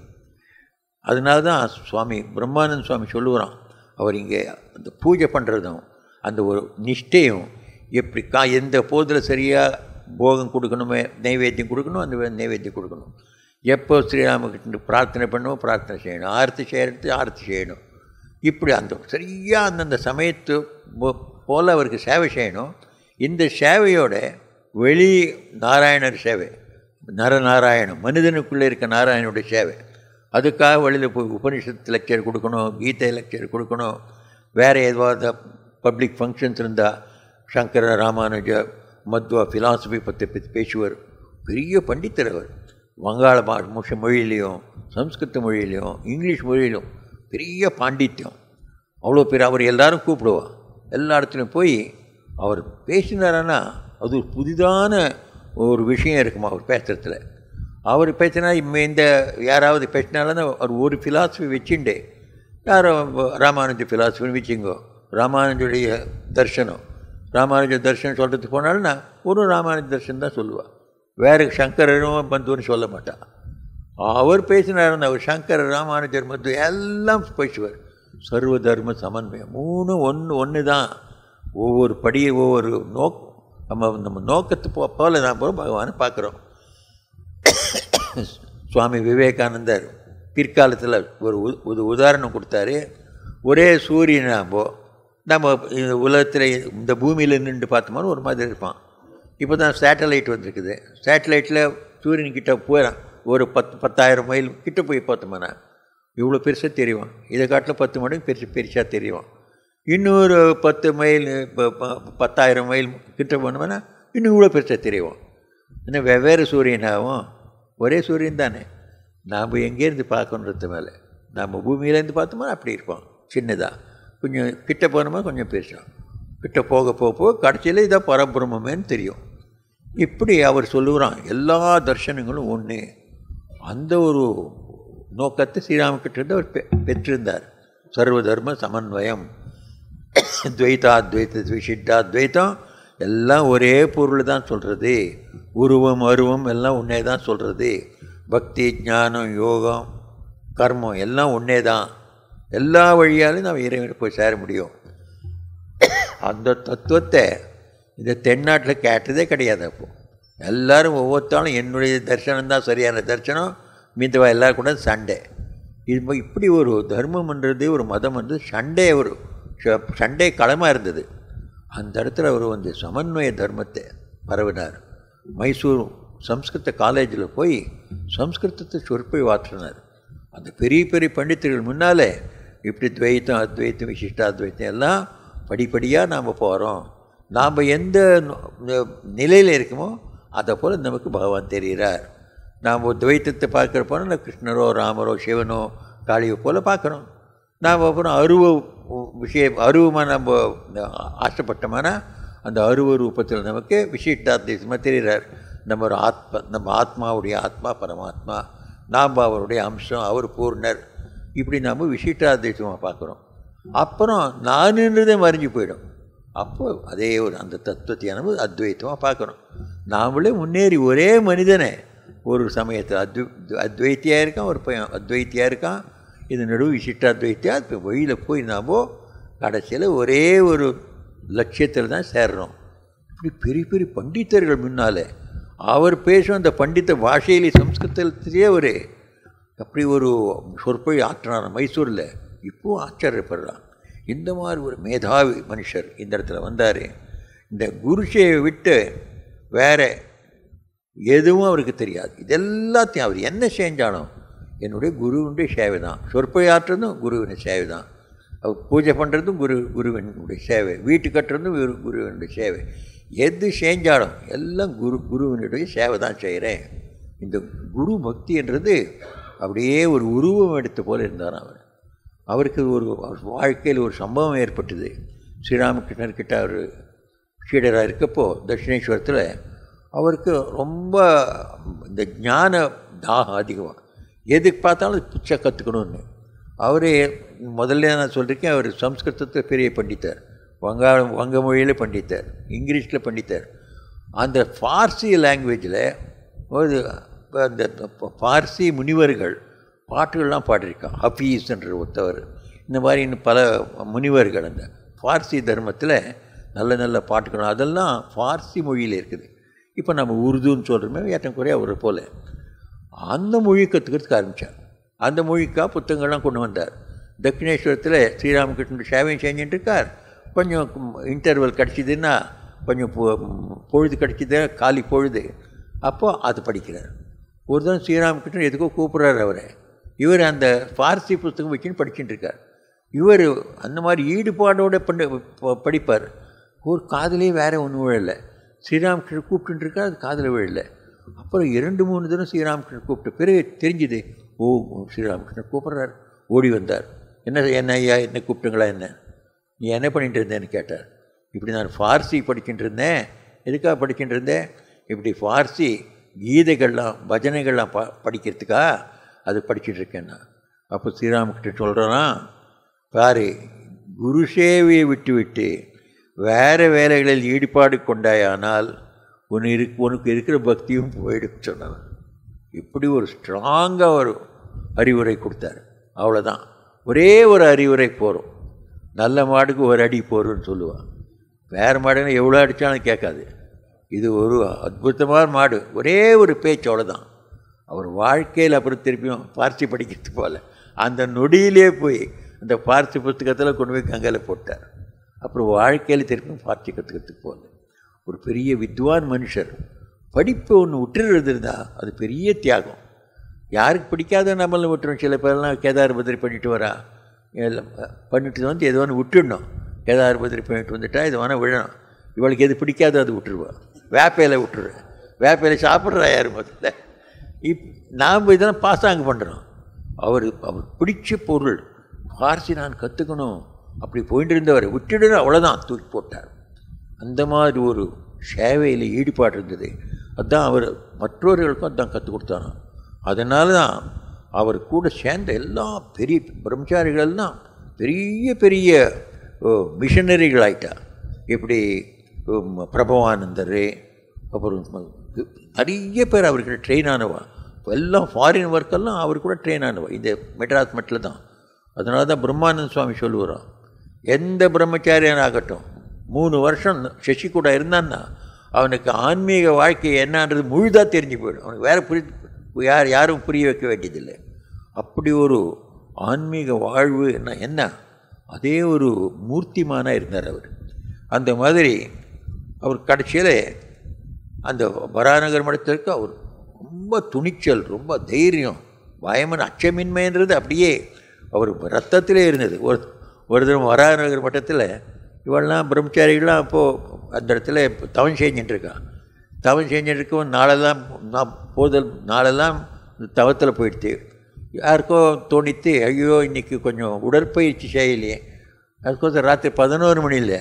அதனால தான் சுவாமி பிரம்மானந்த சுவாமி சொல்லுவான், அவர் இங்கே அந்த பூஜை பண்ணுறதும் அந்த ஒரு நிஷ்டையும் எப்படி எந்த போதில் சரியாக போகம் கொடுக்கணுமே, நைவேத்தியம் கொடுக்கணும், அந்த நைவேத்தியம் கொடுக்கணும். எப்போ ஸ்ரீராமகிருஷ்ணன் பிரார்த்தனை பண்ணணும், பிரார்த்தனை செய்யணும், ஆரத்தி செய்யணும். இப்படி அந்த சரியாக அந்தந்த சமயத்து போல் அவருக்கு சேவை செய்யணும். இந்த சேவையோட வெளி நாராயணர் சேவை, நரநாராயணம், மனிதனுக்குள்ளே இருக்க நாராயணனுடைய சேவை. அதுக்காக வெளியில் போய் உபனிஷத்து லெக்சர் கொடுக்கணும், கீதை லெக்சர் கொடுக்கணும். வேறு ஏதாவது பப்ளிக் ஃபங்க்ஷன்ஸ் இருந்தால் சங்கர, ராமானுஜ, மத்வா, ஃபிலாசபி பற்றி பேசுவார். பெரிய பண்டித்தர் அவர். வங்காள மொழியிலையும், சம்ஸ்கிருத மொழியிலையும், இங்கிலீஷ் மொழியிலும் பெரிய பாண்டித்யம். அவ்வளோ பேர். அவர் எல்லோரும் கூப்பிடுவார். எல்லா இடத்துலையும் போய் அவர் பேசினாரன்னா அது ஒரு புதிதான ஒரு விஷயம் இருக்குமா அவர் பேசுகிறதுல. அவர் பேசினா இந்த யாராவது பேசினாலும் அவர் ஒரு ஃபிலாசபி வச்சுட்டு, யாரோ ராமானுஜ ஃபிலாசபின்னு வச்சுங்கோ, ராமானுஜுடைய தர்சனம், ராமானுஜ தர்சனம் சொல்கிறதுக்கு போனாலும்னா ஒரு ராமானுஜ தர்சனம் தான் சொல்லுவாள். வேறு சங்கரரும் பந்துன்னு சொல்ல மாட்டான். அவர் பேசினாருன்னா அவர் சங்கரர், ராமானுஜர், மத்து எல்லாம் பேசுவார். சர்வ தர்ம சமன்வயம் 3 ஒன்று தான். ஒவ்வொரு படியை ஒவ்வொரு நம்ம நோக்கத்து போல நான் போல பகவானை பார்க்குறோம். சுவாமி விவேகானந்தர் பிற்காலத்தில் ஒரு உதாரணம் கொடுத்தாரு. ஒரே சூரியனாம்போ நம்ம இந்த உலகத்தில் இந்த பூமியில் நின்று பார்த்தோம்னா ஒரு மாதிரி இருப்பான். இப்போ தான் சேட்டலைட் வந்துருக்குது. சேட்டலைட்டில் சூரியன்கிட்ட போயிடான். ஒரு 10,000 மைல் கிட்ட போய் பார்த்தோம்னா இவ்வளோ பெருசாக தெரியும். இதை காட்டில் 10 மடங்கு பெருசாக தெரியும். இன்னொரு 10 மைல் 10,000 மைல் கிட்ட போனோம்னா இன்னும் இவ்வளோ பெருசாக தெரியும். இன்னும் வெவ்வேறு சூரியனாகவும் ஒரே சூரியன் தானே. நாம் எங்கேருந்து பார்க்கணுன்றது மேலே நம்ம பூமியிலேருந்து பார்த்தோம்னா அப்படி இருப்போம், சின்னதாக. கொஞ்சம் கிட்ட போனோமா கொஞ்சம் பெருசாக, கிட்ட போக போக கடைசியில் இதான் பரபிரம்மேன்னு தெரியும். இப்படி அவர் சொல்லுகிறான். எல்லா தர்ஷனங்களும் ஒன்று. அந்த ஒரு நோக்கத்தை ஸ்ரீராமகிருஷ்ணர் அவர் பெற்றிருந்தார். சர்வ தர்ம சமன்வயம், துவைதாத்வைத விசிஷ்டாத்வைத்தம் எல்லாம் ஒரே பொருள் தான் சொல்கிறது. உருவம் அருவம் எல்லாம் ஒன்றே தான் சொல்கிறது. பக்தி ஞானம் யோகம் கர்மம் எல்லாம் ஒன்றே தான். எல்லா வழியாலும் நம்ம இறைவனை போய் சேர முடியும். அந்த தத்துவத்தை இந்த தென்னாட்டில் கேட்டதே கிடையாது. அப்போது எல்லோரும் ஒவ்வொருத்தாலும் என்னுடைய தரிசனம் தான் சரியான தரிசனம், மீந்தவா எல்லோரும் கூட சண்டை. இது இப்படி ஒரு தர்மம்ன்றது ஒரு மதம்ன்றது சண்டே களமாக இருந்தது. அந்த இடத்துல அவர் சமன்வய தர்மத்தை பரவினார். மைசூர் சம்ஸ்கிருத காலேஜில் போய் சம்ஸ்கிருதத்தை சொற்பொழிவாற்றினார். அந்த பெரிய பெரிய பண்டிதர்கள் முன்னால் இப்படி துவைத்தம் அத்வைத்தம் விசிஷ்டாத்வைத்தம் எல்லாம் படிப்படியாக நாம் போகிறோம். நாம் எந்த நிலையில் இருக்கோமோ அதை போல் நமக்கு பகவான் தெரிகிறார். நாம் துவைத்தத்தை பார்க்குறப்போனா கிருஷ்ணரோ ராமரோ சிவனோ காளியோ போல் பார்க்குறோம். நாம் அப்புறம் அருவமாக நம்ம ஆசைப்பட்டோம்னா அந்த அருவ ரூபத்தில் நமக்கு விசிஷ்டாத்வைத்தமாக தெரிகிறார். நம்ம ஆத்மாவுடைய ஆத்மா பரமாத்மா, நாம் அவருடைய அம்சம், அவர் பூர்ணர். இப்படி நாம் விசிஷ்டாத்வைத்தமாக பார்க்குறோம். அப்புறம் நானுன்றதே மறைஞ்சு போயிடும். அப்போ அதே ஒரு அந்த தத்துவத்தை நம்ம அத்வைத்தமாக பார்க்குறோம். நாமளே முன்னேறி ஒரே மனிதனை ஒரு சமயத்தில் அத்வைத்தியாக இருக்கான், ஒரு பையன் அத்வைத்தியாக இருக்கான், இது நடுவு விசிஷ்டாத்வைத்தியா. இப்போ வழியில் போய் நாம் கடைசியில் ஒரே ஒரு லட்சியத்தில் தான் சேர்றோம். இப்படி பெரிய பெரிய பண்டிதர்கள் முன்னால் அவர் பேசும் அந்த பண்டித பாஷையிலே சம்ஸ்கிருதத்திலேயே ஒரு அப்படி ஒரு சொற்பொழி ஆற்றினார் மைசூரில். இப்போவும் ஆச்சரியப்படுறான். இந்த மாதிரி ஒரு மேதாவி மனுஷர் இந்த இடத்துல வந்தார். இந்த குருஷையை விட்டு வேறு எதுவும் அவருக்கு தெரியாது. இதெல்லாத்தையும் அவர் என்ன செஞ்சாலும் என்னுடைய குருவினுடைய சேவை தான். சொற்பொழி ஆற்றுறதும் குருவினுடைய சேவை தான். அவர் பூஜை பண்ணுறதும் குருவினுடைய சேவை, வீட்டு கட்டுறதும் குருவினுடைய சேவை. எது செஞ்சாலும் எல்லாம் குருவினுடைய சேவை தான் செய்கிறேன். இந்த குரு பக்தின்றது அப்படியே ஒரு உருவம் எடுத்த போல் இருந்தார் அவர். அவருக்கு ஒரு வாழ்க்கையில் ஒரு சம்பவம் ஏற்பட்டது. ஸ்ரீராமகிருஷ்ணர்கிட்ட அவர் சீடராக இருக்கப்போ தட்சிணேஸ்வரத்தில் அவருக்கு ரொம்ப இந்த ஞான தாகம் அதிகமாக. எதுக்கு பார்த்தாலும் பிச்சை கற்றுக்கணும்னு. அவரே முதல்ல நான் சொல்லியிருக்கேன், அவர் சம்ஸ்கிருதத்தில் பெரிய பண்டித்தார், வங்க மொழியில் பண்டித்தார், இங்கிலீஷில் பண்டித்தார். அந்த ஃபார்சி லாங்குவேஜில் ஒரு அந்த ஃபார்சி முனிவர்கள் பாட்டுகள்லாம் பாடியிருக்கான். ஹஃபீஸ்ன்ற ஒருத்தவர், இந்த மாதிரி இன்னும் பல முனிவர்கள் அந்த ஃபார்சி தர்மத்தில் நல்ல நல்ல பாட்டுகள் அதெல்லாம் ஃபார்சி மொழியில் இருக்குது. இப்போ நம்ம உருதுன்னு சொல்கிறோமே ஏற்றக்குறையாக ஒரு போல் அந்த மொழி கற்றுக்கிறதுக்கு ஆரம்பித்தார். அந்த மொழிக்காக புத்தகங்கள்லாம் கொண்டு வந்தார். தட்சிணேஸ்வரத்தில் ஸ்ரீராமகிருஷ்ணன் சேவையும் செஞ்சுட்டு இருக்கார். கொஞ்சம் இன்டர்வல் கிடச்சிதுன்னா கொஞ்சம் பொழுது கிடச்சிது, காலி பொழுது, அப்போது அது படிக்கிறார். ஒரு தான் ஸ்ரீராமகிருஷ்ணன் எதுக்கோ கூப்பிட்றாரு அவரை. இவர் அந்த ஃபார்சி புத்தகம் வச்சுன்னு படிச்சுட்டு இருக்கார். இவர் அந்த மாதிரி ஈடுபாடோடு படிப்பார். ஒரு காதலே வேறு ஒன்றும் விழலை. ஸ்ரீராமகிருஷ்ணன் கூப்பிட்டுருக்கார், அது காதில் விழலை. அப்புறம் 2-3 தினம் ஸ்ரீராமகிருஷ்ணன் கூப்பிட்ட பிறகு தெரிஞ்சுது, ஓ ஸ்ரீராமகிருஷ்ணன் கூப்பிட்றார். ஓடி வந்தார். என்ன ஐயா, என்ன கூப்பிட்டுங்களா, என்ன நீ என்ன பண்ணிகிட்டு இருந்தேன்னு கேட்டார். இப்படி நான் ஃபார்சி படிச்சுட்டு இருந்தேன். எதுக்காக படிச்சுட்டு இருந்தேன்? இப்படி ஃபார்சி கீதைகள்லாம் பஜனைகள்லாம் படிக்கிறதுக்கா அது படிச்சுட்ருக்கேன்னா. அப்போ ஸ்ரீராமகிருஷ்ணன் சொல்கிறான்னா, பாரு, குரு சேவையை விட்டு வேறு வேலைகளில் ஈடுபாடு கொண்டாயானால் உனக்கு இருக்கிற பக்தியும் போயிடுச்சு சொன்னார். இப்படி ஒரு ஸ்ட்ராங்காக ஒரு அறிவுரை கொடுத்தார். அவ்வளோதான், ஒரே ஒரு அறிவுரை போகிறோம். நல்ல மாடுக்கு ஒரு அடி போகிறோன்னு சொல்லுவான். வேறு மாடுன்னா எவ்வளோ அடித்தாலும் கேட்காது. இது ஒரு அற்புதமான மாடு, ஒரே ஒரு பேச்சு, அவ்வளோதான். அவர் வாழ்க்கையில் அப்புறம் திருப்பியும் பார்சி படிக்கிறது போல் அந்த நொடியிலே போய் அந்த பார்சி புத்தகத்தில் கொண்டு போய் கங்கையில் போட்டார். அப்புறம் வாழ்க்கையில் திருப்பி பார்த்து கற்றுக்கிறதுக்கு போகல. ஒரு பெரிய வித்வான் மனுஷர் படிப்பை ஒன்று விட்டுறது இருந்தால் அது பெரிய தியாகம். யாருக்கு பிடிக்காத நம்மளை விட்டுரும். சில பேர்லாம் கேதார் பத்திரி பண்ணிட்டு வரா, பண்ணிட்டு வந்து எது வேணும் விட்டுடணும். கேதார் பத்திரி பண்ணிட்டு வந்துட்டா இது வேணால் விழணும். இவளுக்கு எது பிடிக்காதோ அது விட்டுருவா. வேப்பையில் விட்டுருவேன். வேப்பையில் சாப்பிட்றா யார் முதல்ல. நாம் இதெல்லாம் பாசாங்க பண்ணுறோம். அவர் பிடிச்ச பொருள் பார்சி நான் கற்றுக்கணும் அப்படி போயிட்டு இருந்தவர் விட்டுடுன்னு அவ்வளோதான் தூக்கி போட்டார். அந்த மாதிரி ஒரு சேவையில் ஈடுபாடு இருந்தது. அதுதான் அவர் மற்றவர்களுக்கும் அதுதான் கற்றுக் கொடுத்தானோ. அதனால தான் அவர் கூட சேர்ந்த எல்லா பெரிய பிரம்மச்சாரிகள்லாம் பெரிய பெரிய மிஷனரிகள் ஆகிட்டா. இப்படி பிரபவானந்தர், அப்புறம் நிறைய பேர் அவர்கிட்ட ட்ரெயின் ஆனவா. எல்லாம் ஃபாரின் ஒர்க்கெல்லாம் அவர் கூட ட்ரெயின் ஆனவா இந்த மெட்ராஸ் மட்டில் தான். அதனால தான் பிரம்மானந்த சுவாமி சொல்லுவாராம், எந்த பிரம்மச்சாரியனாகட்டும் 3 வருஷம் சசி கூட இருந்தான்னா அவனுக்கு ஆன்மீக வாழ்க்கை என்னன்றது முழுதாக தெரிஞ்சு போயிடும். அவனுக்கு வேறு யாரும் புரிய வைக்க வேண்டியதில்லை. அப்படி ஒரு ஆன்மீக வாழ்வு என்ன அதே ஒரு மூர்த்திமானாக இருந்தார் அவர். அந்த மாதிரி அவர் கடைசியில் அந்த வராநகர் மடத்திற்கு அவர் ரொம்ப துணிச்சல், ரொம்ப தைரியம், பயமன் அச்சமின்மைன்றது அப்படியே அவர் ரத்தத்திலே இருந்தது. ஒரு தினம் வராநகர் மட்டத்தில் இவெல்லாம் பிரம்மச்சாரிகள்லாம் அப்போது அந்த இடத்துல தவம் செஞ்சுட்டுருக்கான். தவம் செஞ்சுட்டுருக்கோம். நாளெல்லாம் நாளெல்லாம் தவத்தில் போயிடுத்து. யாருக்கோ தோணித்து, ஐயோ இன்றைக்கி கொஞ்சம் உடற்பயிற்சி செய்யலையே. அதுக்கோசம் ராத்திரி 11 மணியில்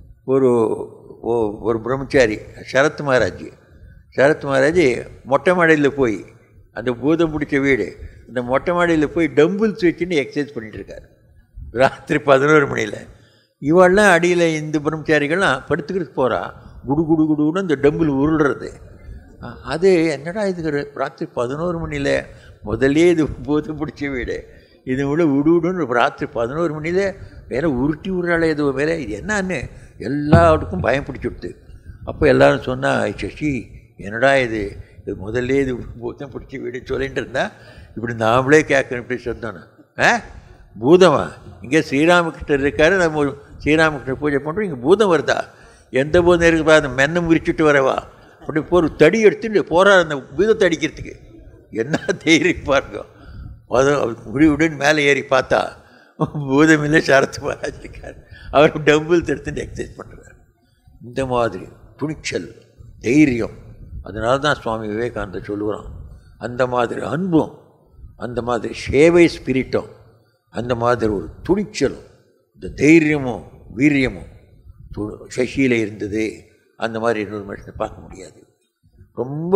ஒரு பிரம்மச்சாரி சரத் மகாராஜ் மொட்டை மாடியில் போய், அந்த பூதம் பிடிச்ச வீடு, அந்த மொட்டை மாடியில் போய் டம்பிள்ஸ் வச்சுன்னு எக்ஸசைஸ் பண்ணிகிட்ருக்கார் ராத்திரி 11 மணியில். இவெல்லாம் அடியில் இந்த பிரம்மச்சாரிகள்லாம் படுத்துக்கிட்டு போகிறா. குடு குடு குடுன்னு அந்த டம்பிள் உருள்றது. அது என்னடா இது ராத்திரி 11 மணியில், முதல்லே இது பூதம் பிடிச்ச வீடு, இது விட விடுன்னு ராத்திரி 11 மணியில் வேறு உருட்டி உருளால எதுவும் வேலை, இது என்னான்னு எல்லாருக்கும் பயம் பிடிச்சுடுது. அப்போ எல்லோரும் சொன்னால், சசி என்னடா இது முதல்ல இது பூதம் பிடிச்சி வீடு சொல்லிகிட்டு இருந்தால் இப்படி நாமளே கேட்கணும். இப்படி சொன்னோன்னா பூதமா? இங்கே ஸ்ரீராமகிருஷ்ணர் இருக்கார், நம்ம ஸ்ரீராமகிருஷ்ணர் பூஜை பண்ணுறோம், இங்கே பூதம் வருதா? எந்த பூதம் இருக்குப்பா? அந்த மென்னை முறிச்சுட்டு வரவா? அப்படி ஒரு தடி எடுத்துட்டு போகிறார் அந்த பூதத்தை அடிக்கிறதுக்கு. என்ன தைரியம் பாருங்க. விடுன்னு மேலே ஏறி பார்த்தா பூதம் இல்லை, சரத் மகாராஜ் இருக்கார். அவர் டம்பிள்ஸ் எடுத்துட்டு எக்ஸசைஸ் பண்ணுறார். இந்த மாதிரி துணிச்சல், தைரியம். அதனால தான் சுவாமி விவேகானந்தர் சொல்லுகிறான், அந்த மாதிரி அன்பும், அந்த மாதிரி சேவை ஸ்பிரிட்டும், அந்த மாதிரி ஒரு துணிச்சலும், இந்த தைரியமும் வீரியமும் சசியில் இருந்தது. அந்த மாதிரி இன்னொரு மனுஷனை பார்க்க முடியாது. ரொம்ப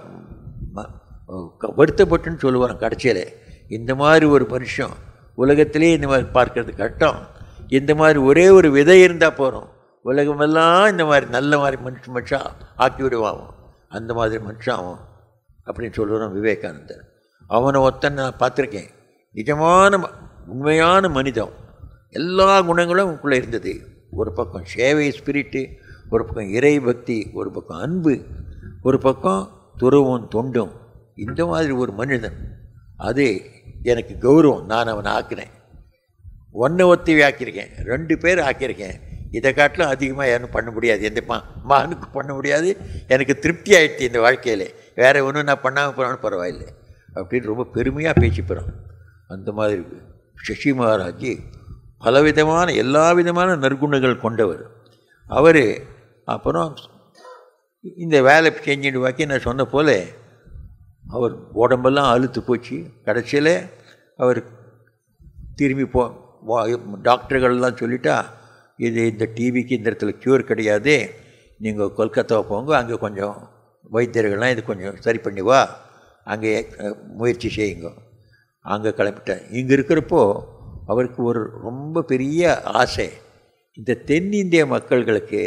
வருத்தப்பட்டுன்னு சொல்லுவாங்க கடைசியில். இந்த மாதிரி ஒரு மனுஷன் உலகத்திலே இந்த மாதிரி பார்க்கறது கஷ்டம். இந்த மாதிரி ஒரே ஒரு விதை இருந்தால் போகிறோம், உலகமெல்லாம் இந்த மாதிரி நல்ல மாதிரி மனுஷன் ஆக்கி விடுவான். அந்த மாதிரி மனுஷன் அப்படின்னு சொல்லுவான் விவேகானந்தர். அவனை ஒருத்தன் நான் பார்த்துருக்கேன். நிஜமான உண்மையான மனிதன். எல்லா குணங்களும் உங்களுக்குள்ளே இருந்தது. ஒரு பக்கம் சேவை ஸ்பிரிட்டு, ஒரு பக்கம் இறை பக்தி, ஒரு பக்கம் அன்பு, ஒரு பக்கம் துறவும் தொண்டும். இந்த மாதிரி ஒரு மனிதன், அது எனக்கு கௌரவம். நான் அவனை ஆக்கினேன். ஒத்தி ஆக்கியிருக்கேன், 2 பேர் ஆக்கியிருக்கேன். இதை காட்டிலும் அதிகமாக யாரும் பண்ண முடியாது. எந்த மகனுக்கு பண்ண முடியாது. எனக்கு திருப்தி ஆகிடுச்சு இந்த வாழ்க்கையில். வேறு ஒன்றும் நான் பண்ணாமல் போனாலும் பரவாயில்லை அப்படின்னு ரொம்ப பெருமையாக பேசிப்போகிறோம். அந்த மாதிரி சசி மகாராஜ் பலவிதமான எல்லா விதமான நற்குணங்கள் கொண்டவர். அவர் அப்புறம் இந்த வேலை செஞ்சுட்டு வாக்கி நான் சொன்ன போல் அவர் உடம்பெல்லாம் அழுத்து போச்சு. கடைசியில் அவர் திரும்பி டாக்டர்கள்லாம் சொல்லிட்டா, இது இந்த டிவிக்கு இந்த இடத்துல க்யூர் கிடையாது, நீங்கள் கொல்கத்தாவை போங்க, அங்கே கொஞ்சம் வைத்தியர்கள்லாம் இது கொஞ்சம் சரி பண்ணி வா, அங்கே முயற்சி செய்யுங்க. அங்கே கிளம்பிட்டேன். இங்கே இருக்கிறப்போ அவருக்கு ஒரு ரொம்ப பெரிய ஆசை, இந்த தென்னிந்திய மக்கள்களுக்கு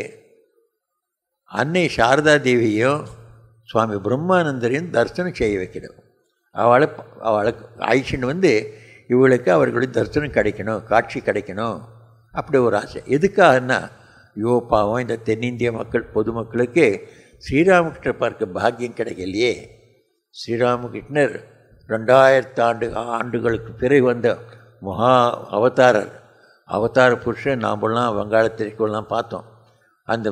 அன்னை சாரதா தேவியும் சுவாமி பிரம்மானந்தரையும் தரிசனம் செய்ய வைக்கணும். அவளுக்கு ஆயிஷன் வந்து இவளுக்கு அவர்களுடைய தரிசனம் கிடைக்கணும், காட்சி கிடைக்கணும், அப்படி ஒரு ஆசை. எதுக்காகன்னா, ஐயோ பாவம் இந்த தென்னிந்திய மக்கள் பொதுமக்களுக்கு ஸ்ரீராமகிருஷ்ணர் பார்க்க பாக்கியம் கிடைக்கலையே. ஸ்ரீராமகிருஷ்ணர் 2000 ஆண்டுகளுக்கு பிறகு வந்த மகா அவதாரர். அவதார புருஷன் நாமெல்லாம் வங்காளத்திற்கெல்லாம் பார்த்தோம். அந்த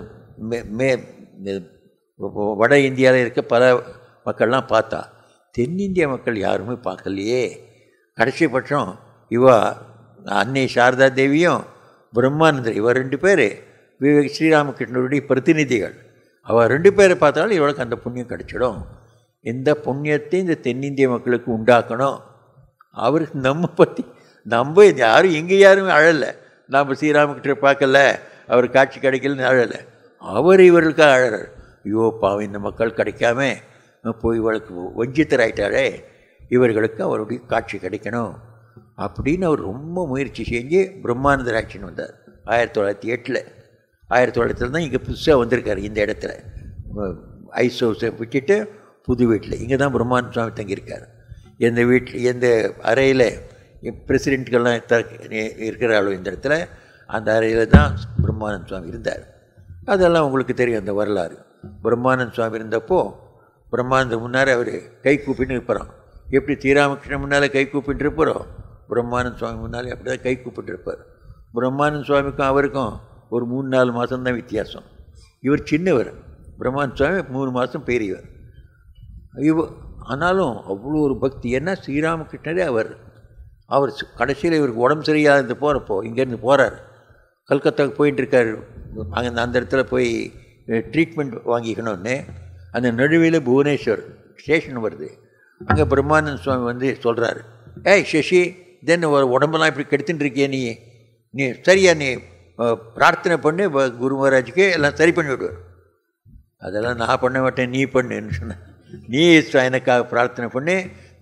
வட இந்தியாவில் இருக்க பல மக்கள்லாம் பார்த்தா, தென்னிந்திய மக்கள் யாருமே பார்க்கலையே. கடைசி பட்சம் அன்னை சாரதா தேவியும் பிரம்மானந்தர் இவர் 2 பேர் ஸ்ரீராமகிருஷ்ணருடைய பிரதிநிதிகள். அவள் 2 பேரை பார்த்தாலும் இவளுக்கு அந்த புண்ணியம் கிடைச்சிடும். இந்த புண்ணியத்தை இந்த தென்னிந்திய மக்களுக்கு உண்டாக்கணும். அவருக்கு நம்ம யாரும் இங்கே யாருமே அழலை. நாம் ஸ்ரீராமகிருஷ்ணரை பார்க்கல, அவர் காட்சி கிடைக்கலன்னு அழலை. அவர் இவர்களுக்காக அழறார். ஐயோ பாவம், இந்த மக்கள் கிடைக்காம போய் இவளுக்கு வஞ்சித்தராயிட்டாரே, இவர்களுக்கு அவருடைய காட்சி கிடைக்கணும் அப்படின்னு அவர் ரொம்ப முயற்சி செஞ்சு பிரம்மானந்தர் ஆட்சின்னு வந்தார் 1908. 1900 தான் இங்கே புதுசாக வந்திருக்கார். இந்த இடத்துல ஐஸ் ஹவுஸை விட்டுட்டு புது வீட்டில் இங்கே தான் பிரம்மானந்த சுவாமி தங்கியிருக்கார். எந்த வீட்டில் எந்த அறையில் பிரசிடெண்ட்கள்லாம் இருக்கிறாளோ இந்த இடத்துல, அந்த அறையில் தான் பிரம்மானந்த சுவாமி இருந்தார். அதெல்லாம் உங்களுக்கு தெரியும் அந்த வரலாறு. பிரம்மானந்த சுவாமி இருந்தப்போ பிரம்மானந்தர் முன்னாடி அவர் கை கூப்பின்னு இருப்பாராம். எப்படி ஸ்ரீராமகிருஷ்ணன் முன்னால் கை கூப்பிட்டு இருப்பாரோ, பிரம்மானந்த சுவாமி முன்னாலே அப்படி தான் கை கூப்பிட்டு இருப்பார். பிரம்மானந்த சுவாமிக்கும் அவருக்கும் ஒரு 3-4 மாதம்தான் வித்தியாசம். இவர் சின்னவர், பிரம்மானந்த சுவாமி 3 மாதம் பெரியவர். ஆனாலும் அவ்வளோ ஒரு பக்தி. ஏன்னா ஸ்ரீராமகிருஷ்ணரே அவர் கடைசியில் இவருக்கு உடம்பு சரியாத போகிறப்போ இங்கேருந்து போகிறார், கல்கத்தாவுக்கு போயிட்டுருக்கார். அங்கே அந்த இடத்துல போய் ட்ரீட்மெண்ட் வாங்கிக்கணும்னு அந்த நடுவில் புவனேஸ்வர் ஸ்டேஷன் வருது. அங்கே பிரம்மானந்த சுவாமி வந்து சொல்கிறாரு, ஏய் சசி, தென் ஒரு உடம்பெல்லாம் இப்படி கெடுத்துட்டு இருக்கியே, நீ சரியா நீ பிரார்த்தனை பண்ணு, குரு மகாராஜுக்கு எல்லாம் சரி பண்ணி விடுவார். அதெல்லாம் நான் பண்ண மாட்டேன், நீ பண்ணுன்னு சொன்னேன். நீ எனக்காக பிரார்த்தனை பண்ணு,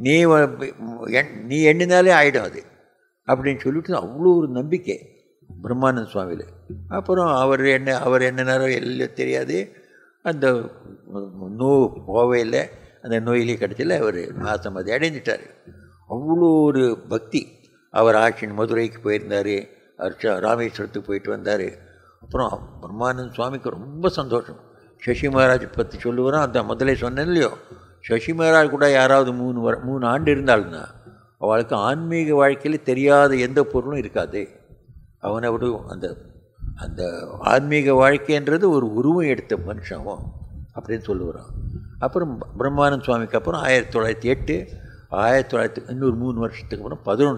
நீ எண்ணினாலே ஆகிடும் அது அப்படின்னு சொல்லிட்டு அவ்வளோ ஒரு நம்பிக்கை பிரம்மானந்த சுவாமியில். அப்புறம் அவர் என்னன்னாரோ எல்லாம் தெரியாது. அந்த நோய் போவே இல்லை, அந்த நோயிலே கிடச்சில அவர் மாசமதி அடைஞ்சிட்டார். அவ்வளோ ஒரு பக்தி. அவர் ஆட்சியின் மதுரைக்கு போயிருந்தார், ராமேஸ்வரத்துக்கு போயிட்டு வந்தார். அப்புறம் பிரம்மானந்த சுவாமிக்கு ரொம்ப சந்தோஷம். சசி மகாராஜ் பற்றி சொல்லுவாராம். அந்த முதலே சொன்னேன் இல்லையோ, சசி மகாராஜ் கூட யாராவது 3 ஆண்டு இருந்தாள்னா அவளுக்கு ஆன்மீக வாழ்க்கையில் தெரியாத எந்த பொருளும் இருக்காது. அவனை விட அந்த ஆன்மீக வாழ்க்கைன்றது ஒரு உருவம் எடுத்த மனுஷனும் அப்படின்னு சொல்லுவாரான். அப்புறம் பிரம்மானந்த சுவாமிக்கு அப்புறம் 1908, 1900 இன்னொரு 3 வருஷத்துக்கு அப்புறம்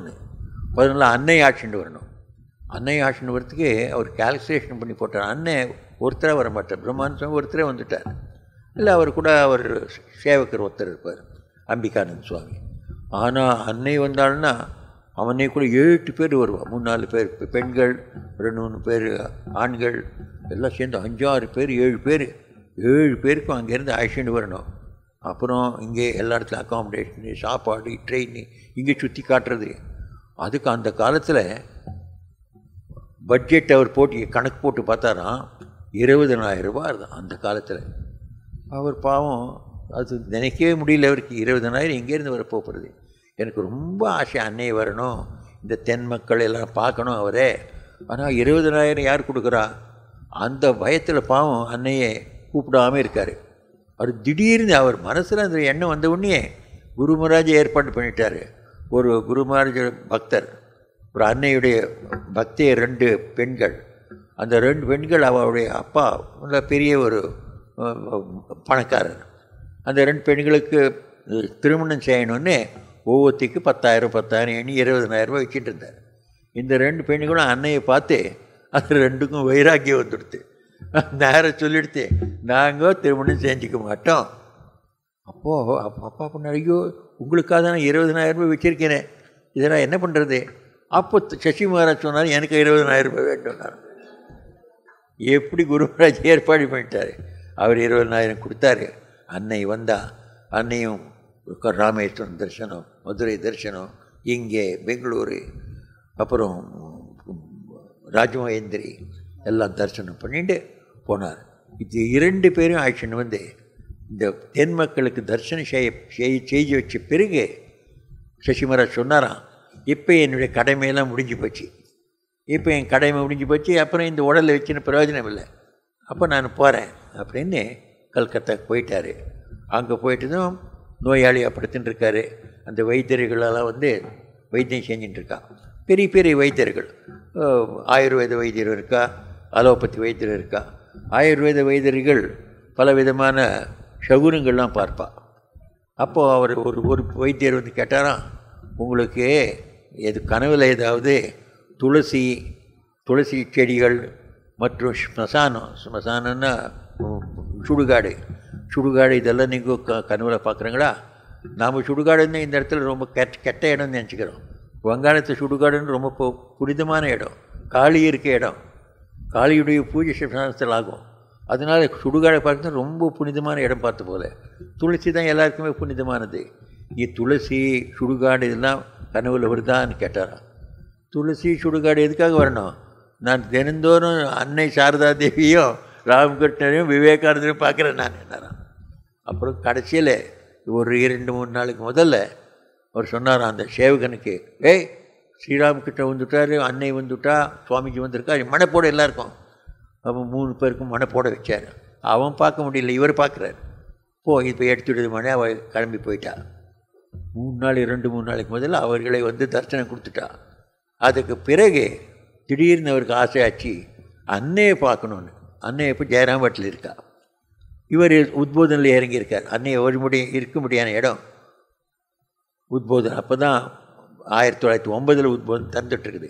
11 அன்னை ஆட்சின்னு வரணும். அன்னை ஆட்சின்னு வரத்துக்கு அவர் கால்குலேஷன் பண்ணி போட்டார். அன்னை ஒருத்தராக வர மாட்டார், பிரம்மானந்த சுவாமி ஒருத்தரே வந்துட்டார். இல்லை அவர் கூட அவர் சேவக்கர் ஒருத்தர் இருப்பார், அம்பிகானந்த சுவாமி. ஆனால் அன்னை வந்தாள்னா அவனை கூட 7 பேர் வருவாள். 3-4 பேர் பெண்கள், 2-3 பேர் ஆண்கள், எல்லாம் சேர்ந்து 5-6 பேர், 7 பேர், 7 பேருக்கும் அங்கேருந்து அழைச்சிட்டு வரணும். அப்புறம் இங்கே எல்லா இடத்துல அக்காமடேஷனு, சாப்பாடு, ட்ரெயின் இங்கே சுற்றி காட்டுறது. அதுக்கு அந்த காலத்தில் பட்ஜெட் அவர் கணக்கு போட்டு பார்த்தாராம் 20,000 ரூபாய் இருந்தான் அந்த காலத்தில். அவர் பாவம் அது நினைக்கவே முடியல. அவருக்கு 20,000 எங்கேருந்து வர போகிறது. எனக்கு ரொம்ப ஆசை அன்னை வரணும், இந்த தென் மக்கள் எல்லாம் பார்க்கணும் அவரே. ஆனால் 20,000 யார் கொடுக்குறா? அந்த பயத்தில் பாவம் அன்னையை கூப்பிடாமல் இருக்கார். அவர் திடீர்னு அவர் மனசில் அந்த எண்ணம் வந்த உடனே குரு மகாராஜ் ஏற்பாடு பண்ணிட்டார். ஒரு குரு மகாராஜ் பக்தர், ஒரு அன்னையுடைய பக்தியை 2 பெண்கள், அந்த 2 பெண்கள் அவருடைய அப்பா நல்ல பெரிய ஒரு பணக்காரர். அந்த 2 பெண்களுக்கு திருமணம் செய்யணுன்னு ஒவ்வொருத்திக்கு 10,000 எண்ணி 20,000 ரூபாய் வச்சுட்டு இருந்தார். இந்த 2 பெண்களும் அன்னையை பார்த்து அது 2க்கும் வைராக்கியம் வந்துடுது. நேரம் சொல்லிடுத்து, நாங்கள் திருமணம் செஞ்சுக்க மாட்டோம். அப்போது அப்பா பண்ணார், ஐயோ உங்களுக்காக தான் 20,000 ரூபாய் வச்சுருக்கேனே, இதெல்லாம் என்ன பண்ணுறது? அப்போ சசி மகாராஜ் சொன்னார், எனக்கு 20,000 ரூபாய் வேண்டும்னார். எப்படி குரு மகாராஜ் ஏற்பாடு பண்ணிட்டார். அவர் 20,000 கொடுத்தாரு. அன்னை வந்தா. அன்னையும் ராமேஸ்வரம் தரிசனம், மதுரை தரிசனம், இங்கே பெங்களூரு, அப்புறம் ராஜமகேந்திரி எல்லாம் தரிசனம் பண்ணிட்டு போனார். இது 2 பேரும் ஆக்ஷன் வந்து இந்த தென் மக்களுக்கு தரிசனம் செய்து வச்ச பிறகு சசி மகாராஜ் சொன்னாராம், இப்போ என்னுடைய கடமையெல்லாம் முடிஞ்சு போச்சு, இப்போ என் கடமை முடிஞ்சு போச்சு, அப்புறம் இந்த உடலை வச்சுன்னு பிரயோஜனம் இல்லை, அப்போ நான் போகிறேன் அப்படின்னு கல்கத்தாவுக்கு போயிட்டார். அங்கே போயிட்டு தான் நோயாளியாக படுத்துன்னு இருக்கார். அந்த வைத்தியர்களெல்லாம் வந்து வைத்தியம் செஞ்சுட்டு இருக்கான். பெரிய பெரிய வைத்தியர்கள் ஆயுர்வேத வைத்தியர் இருக்கா, அலோபதி வைத்தியர் இருக்கா. ஆயுர்வேத வைத்தியர்கள் பலவிதமான சகுனங்கள்லாம் பார்ப்பா. அப்போது அவர் ஒரு வைத்தியர் வந்து கேட்டாராம், உங்களுக்கு எது கனவில் ஏதாவது துளசி செடிகள் மற்றும் ஸ்மசானம்னா சுடுகாடு இதெல்லாம் நீங்கள் கனவில் பார்க்குறீங்களா? நாம் சுடுகாடுன்னு இந்த இடத்துல ரொம்ப கெட்ட இடம்னு நினச்சிக்கிறோம். வங்காளத்து சுடுகாடுன்னு ரொம்ப புனிதமான இடம், காளி இருக்க இடம், காளியுடைய பூஜை ஸ்மசானத்தில் ஆகும். அதனால் சுடுகாடை பார்த்து ரொம்ப புனிதமான இடம் பார்த்து போல. துளசி தான் எல்லாருக்குமே புனிதமானது. துளசி சுடுகாடு இதெல்லாம் கனவுல வருதான்னு கேட்டாராம். துளசி சுடுகாடு எதுக்காக வரணும்? நான் தினந்தோறும் அன்னை சாரதா தேவியும் ராமகிருஷ்ணரையும் விவேகானந்தரையும் பார்க்குறேன் நான் என்னாராம். அப்புறம் கடைசியில் ஒரு 2-3 நாளுக்கு முதல்ல அவர் சொன்னாராம் அந்த சேவகனுக்கு, ஸ்ரீராமகிருஷ்ணன் வந்துட்டார், அன்னை வந்துட்டா, சுவாமிஜி வந்திருக்கா, மனை போட எல்லாருக்கும். அவன் 3 பேருக்கும் மனை போட வச்சார். அவன் பார்க்க முடியல, இவர் பார்க்குறாரு. இப்போ எடுத்துடுது மனை. அவள் கிளம்பி போயிட்டா. 2-3 நாளைக்கு முதல்ல அவர்களை வந்து தரிசனம் கொடுத்துட்டா. அதுக்கு பிறகு திடீர்னு அவருக்கு ஆசையாச்சு அன்னையை பார்க்கணுன்னு. அன்னை இப்போ ஜெயராம்பட்டில் இருக்கா. இவர் உத்போதனில் இறங்கியிருக்கார். அன்னையை இருக்க முடியாத இடம் உத்போதன். அப்போ தான் 1909 உத்போதன் தந்துட்டுருக்குது.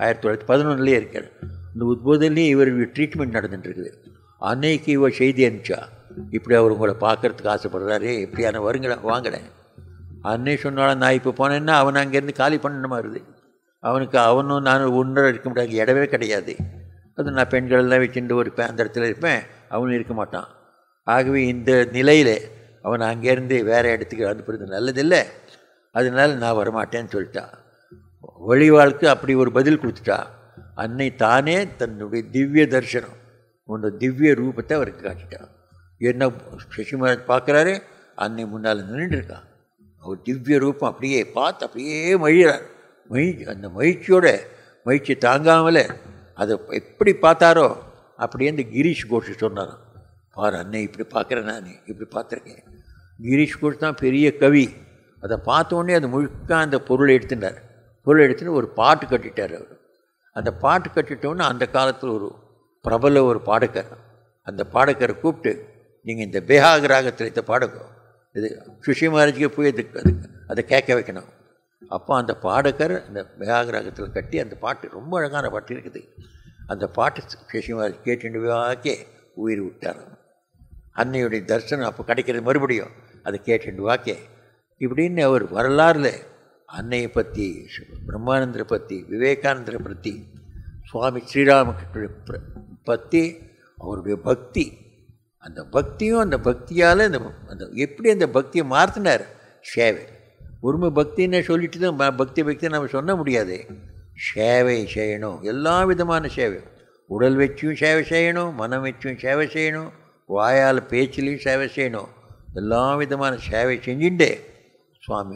1911 இருக்கார். இந்த உத்போதன்லேயே இவர் ட்ரீட்மெண்ட் நடந்துட்டுருக்குது. அன்னைக்கு இவர் செய்தி அனுப்பிச்சா, இப்படி அவர் உங்களை பார்க்குறதுக்கு ஆசைப்படுறாரு, இப்படியான வாங்கினேன். அன்னை சொன்னாலும் நான் இப்போ போனேன்னா அவன் அங்கேருந்து காலி பண்ணணுமா இருக்குது. அவனும் நானும் ஒன்றரை இருக்க முடியாது, இடமே கிடையாது. அது நான் பெண்களெல்லாம் வச்சுட்டு ஒரு அந்த இடத்துல இருப்பேன், அவனும் இருக்க மாட்டான். ஆகவே இந்த நிலையில் அவன் அங்கேருந்து வேறு இடத்துக்கு அனுப்புறது நல்லதில்லை, அதனால் நான் வரமாட்டேன்னு சொல்லிட்டான். வழி வாழ்க்கை அப்படி ஒரு பதில் கொடுத்துட்டா. அன்னை தானே தன்னுடைய திவ்ய தரிசனம், உன்னோட திவ்ய ரூபத்தை அவருக்கு காட்டிட்டான். என்ன சசிமராஜ் பார்க்குறாரு, அன்னை முன்னால் நின்றுருக்கான். அவர் திவ்ய ரூபம் அப்படியே பார்த்து அப்படியே மழிகிறார். அந்த மகிழ்ச்சி தாங்காமல் அதை எப்படி பார்த்தாரோ அப்படியே அந்த கிரீஷ் கோஷ் சொன்னாராம், பாரு அன்னை இப்படி பார்க்குறேன், நான் இப்படி பார்த்துருக்கேன். கிரீஷ் கோஷ் தான் பெரிய கவி. அதை பார்த்தோடனே அது முழுக்க அந்த பொருளை எடுத்துட்டு ஒரு பாட்டு கட்டிட்டார் அவர். அந்த பாட்டு கட்டிட்டோன்னு அந்த காலத்தில் ஒரு பிரபல ஒரு பாடகர், அந்த பாடகரை கூப்பிட்டு, நீங்கள் இந்த பேஹாக் ராகத்தில் இதை பாடுங்க, இது சுஷிமாராஜுக்கு போய் அதை கேட்க வைக்கணும். அப்போ அந்த பாடகர் அந்த பேஹாக் ராகத்தில் கட்டி அந்த பாட்டு ரொம்ப அழகான பாட்டு இருக்குது. அந்த பாட்டு சுஷிமாராஜ் கேட்டு வாக்கே உயிர் விட்டார். அன்னையுடைய தரிசனம் அப்போ கிடைக்கிறது மறுபடியும் அதை கேட்டு வாக்கே. இப்படின்னு அவர் வரலாறுல அன்னையை பற்றி, பிரம்மானந்தரை பற்றி, விவேகானந்தரை பற்றி, சுவாமி ஸ்ரீராமகிருஷ்ணரை பற்றி அவருடைய பக்தி, அந்த பக்தியும் அந்த பக்தியால் அந்த எப்படி அந்த பக்தியை மாற்றினார். சேவை உரிமை பக்தின்னு சொல்லிட்டு தான் பக்தியை நம்ம சொல்ல முடியாது. சேவை செய்யணும், எல்லா விதமான சேவை, உடல் வச்சும் சேவை செய்யணும், மனம் வச்சும் சேவை செய்யணும், வாயால் பேச்சிலையும் சேவை செய்யணும். எல்லா விதமான சேவை செஞ்சுட்டே சுவாமி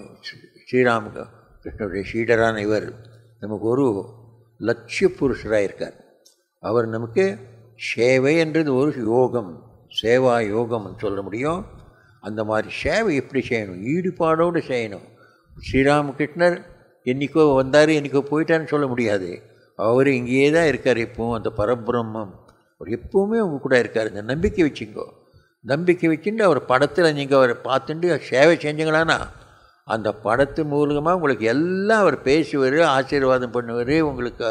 ஸ்ரீராமகிருஷ்ணருடைய சீடரான இவர் நமக்கு ஒரு லட்சிய புருஷராக இருக்கார். அவர் நமக்கு சேவை என்றது ஒரு யோகம், சேவா யோகம்னு சொல்ல முடியும். அந்த மாதிரி சேவை எப்படி செய்யணும், ஈடுபாடோடு செய்யணும். ஸ்ரீராமகிருஷ்ணர் என்றைக்கோ வந்தார் என்றைக்கோ போயிட்டான்னு சொல்ல முடியாது. அவர் இங்கேயே தான் இருக்கார். இப்போவும் அந்த பரபிரம்மம் அவர் எப்போவுமே உங்க கூட இருக்கார். இந்த நம்பிக்கை வச்சுங்கோ. நம்பிக்கை வச்சுட்டு அவர் படத்தில் நீங்கள் அவரை பார்த்துட்டு சேவை செஞ்சீங்களான்னா அந்த படத்து மூலமாக உங்களுக்கு எல்லாம் அவர் பேசுவார், ஆசீர்வாதம் பண்ணுவார், உங்களுக்கு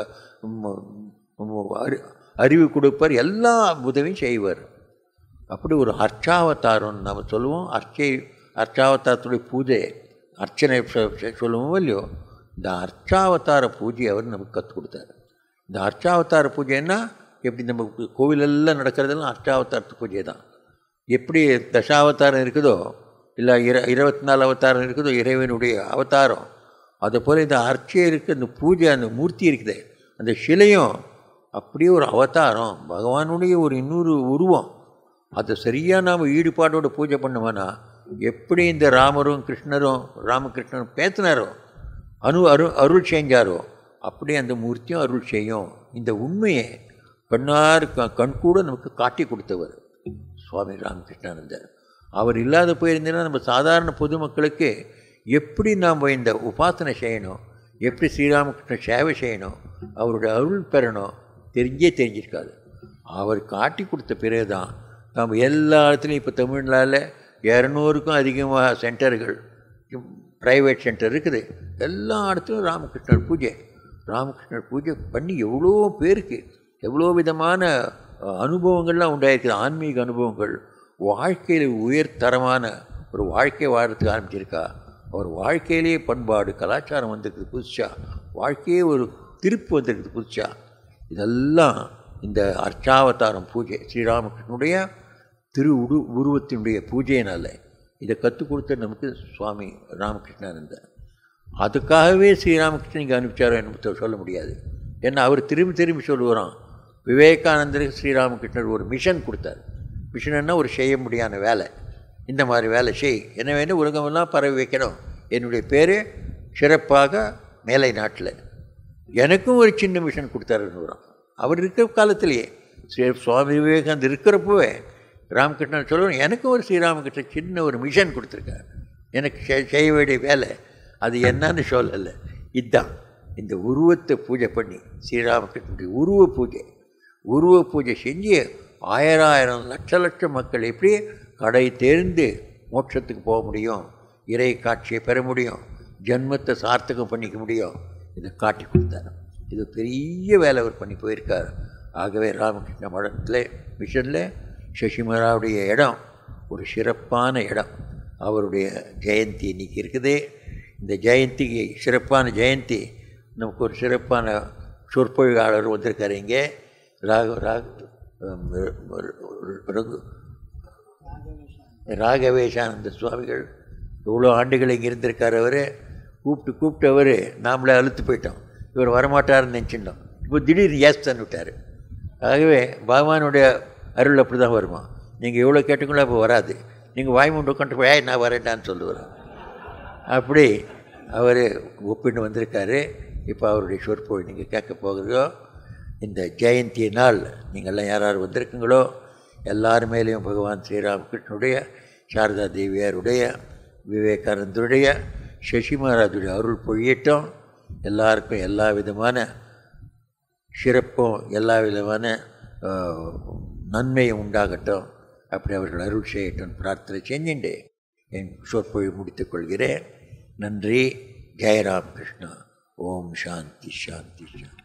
அறிவு கொடுப்பார், எல்லா உதவியும் செய்வார். அப்படி ஒரு அர்ச்சாவதாரம்னு நம்ம சொல்லுவோம். அர்ச்சாவதாரத்துடைய பூஜை, அர்ச்சனை சொல்லுவோம் இல்லையோ, இந்த அர்ச்சாவதார பூஜை அவர் நமக்கு கற்றுக் கொடுத்தார். இந்த அர்ச்சாவதார பூஜைன்னா எப்படி நம்ம கோவிலெல்லாம் நடக்கிறதெல்லாம் அர்ச்சாவதாரத்து பூஜை தான். எப்படி தசாவதாரம் இருக்குதோ, இல்லை 24 அவதாரம் இருக்குதோ இறைவனுடைய அவதாரம், அதுபோல் இந்த அர்ச்சை இருக்குது, அந்த பூஜை, அந்த மூர்த்தி இருக்குது, அந்த சிலையும் அப்படியே ஒரு அவதாரம், பகவானுடைய ஒரு இன்னொரு உருவம். அதை சரியாக நாம் ஈடுபாட்டோடு பூஜை பண்ணுவோன்னா எப்படி இந்த ராமரும் கிருஷ்ணரும் ராமகிருஷ்ணரும் பேசினாரோ, அருள் செஞ்சாரோ அப்படி அந்த மூர்த்தியும் அருள் செய்யும். இந்த உண்மையை கண்கூட நமக்கு காட்டி கொடுத்தவர் சுவாமி ராமகிருஷ்ணானந்தர். அவர் இல்லாத போயிருந்தேன்னா நம்ம சாதாரண பொதுமக்களுக்கு எப்படி நாம் இந்த உபாசனை செய்யணும், எப்படி ஸ்ரீராமகிருஷ்ணன் சேவை செய்யணும், அவருடைய அருள் பெறணும் தெரிஞ்சிருக்காது. அவர் காட்டி கொடுத்த பிறகு தான் நம்ம எல்லா இடத்துலையும் இப்போ தமிழ்நாட்டில் 200க்கும் அதிகமாக சென்டர்கள், ப்ரைவேட் சென்டர் இருக்குது. எல்லா இடத்துலையும் ராமகிருஷ்ணர் பூஜை பண்ணி எவ்வளோ பேருக்கு எவ்வளோ விதமான அனுபவங்கள்லாம் உண்டாயிருக்குது. ஆன்மீக அனுபவங்கள், வாழ்க்கையில் உயர்தரமான ஒரு வாழ்க்கை வாழறதுக்கு ஆரம்பிச்சிருக்கா. அவர் வாழ்க்கையிலேயே பண்பாடு கலாச்சாரம் வந்திருக்குது புதுசாக, வாழ்க்கையே ஒரு திருப்பு வந்திருக்குது புதுசாக. இதெல்லாம் இந்த அர்ச்சாவதாரம் பூஜை, ஸ்ரீராமகிருஷ்ணனுடைய உருவத்தினுடைய பூஜையினால் இதை கற்றுக் கொடுத்த நமக்கு சுவாமி ராமகிருஷ்ணானந்தா. அதுக்காகவே ஸ்ரீராமகிருஷ்ணன் இங்கே அனுப்பிச்சாரோ என்ன சொல்ல முடியாது. ஏன்னா அவர் திரும்பி சொல்லுவாராம், விவேகானந்தருக்கு ஸ்ரீராமகிருஷ்ணர் ஒரு மிஷன் கொடுத்தார். மிஷன்னா ஒரு செய்ய முடியாத வேலை, இந்த மாதிரி வேலை செய், என்ன வேணும் உலகமெல்லாம் பரவி வைக்கணும், என்னுடைய பேர் சிறப்பாக மேலை நாட்டில். எனக்கும் ஒரு சின்ன மிஷன் கொடுத்தாருன்னு வரும். அவர் இருக்கிற காலத்திலேயே சுவாமி விவேகானந்தர் இருக்கிறப்பவே ராமகிருஷ்ணன் சொல்லுவோம், எனக்கும் ஒரு ஸ்ரீராமகிருஷ்ணன் சின்ன ஒரு மிஷன் கொடுத்துருக்கார், எனக்கு செய்ய வேண்டிய வேலை அது என்னன்னு சொல்லலை. இதுதான் இந்த உருவத்தை பூஜை பண்ணி ஸ்ரீராமகிருஷ்ணனுடைய உருவ பூஜை செஞ்சு 1000 லட்சம் மக்கள் எப்படி கடை தேர்ந்து மோட்சத்துக்கு போக முடியும், இறை காட்சியை பெற முடியும், ஜென்மத்தை சார்த்தகம் பண்ணிக்க முடியும், இதை காட்டி கொடுத்தார். இது பெரிய வேலை அவர் பண்ணி போயிருக்கார். ஆகவே ராமகிருஷ்ண மடத்தில் மிஷனில் சசிமராவுடைய இடம் ஒரு சிறப்பான இடம். அவருடைய ஜெயந்தி இன்றைக்கி இருக்குது. இந்த ஜெயந்திக்கு சிறப்பான ஜெயந்தி, நமக்கு ஒரு சிறப்பான சொற்பொழிவாளர் வந்திருக்காரு இங்கே, ராகவேஷானந்த சுவாமிகள். எவ்வளோ ஆண்டுகள் இங்கே இருந்திருக்கார். அவர் கூப்பிட்டு அவர் நாமளே அழுத்து போயிட்டோம், இவர் வரமாட்டார்னு நினச்சிட்டோம். இப்போ திடீர்னு ஏஸ்தான் விட்டார். ஆகவே பகவானுடைய அருள் அப்படி தான் வருமா. நீங்கள் எவ்வளோ கேட்டுங்களோ அப்போ வராது. நீங்கள் வாய்மூண்டு உட்காந்து போய் நான் வரேன்டான்னு சொல்லுவார். அப்படி அவர் ஒப்பிட்டு வந்திருக்காரு. இப்போ அவருடைய சொற்பொழி நீங்கள் கேட்க போகிறதோ, இந்த ஜெயந்தி நாள் நீங்கள்லாம் யார் வந்திருக்குங்களோ எல்லார் மேலேயும் பகவான் ஸ்ரீராமகிருஷ்ணனுடைய, சாரதா தேவியாருடைய, விவேகானந்தருடைய, சசி மகாராஜுடைய அருள் பொழியட்டும். எல்லாருக்கும் எல்லா விதமான சிறப்பும் எல்லா விதமான நன்மையும் உண்டாகட்டும். அப்படி அவர்கள் அருள் செய்யட்டும் பிரார்த்தனை செஞ்சுட்டு என் சொற்பொழி முடித்துக் கொள்கிறேன். நன்றி. ஜெயராம் கிருஷ்ணா. ஓம் சாந்தி சாந்தி சாந்தி.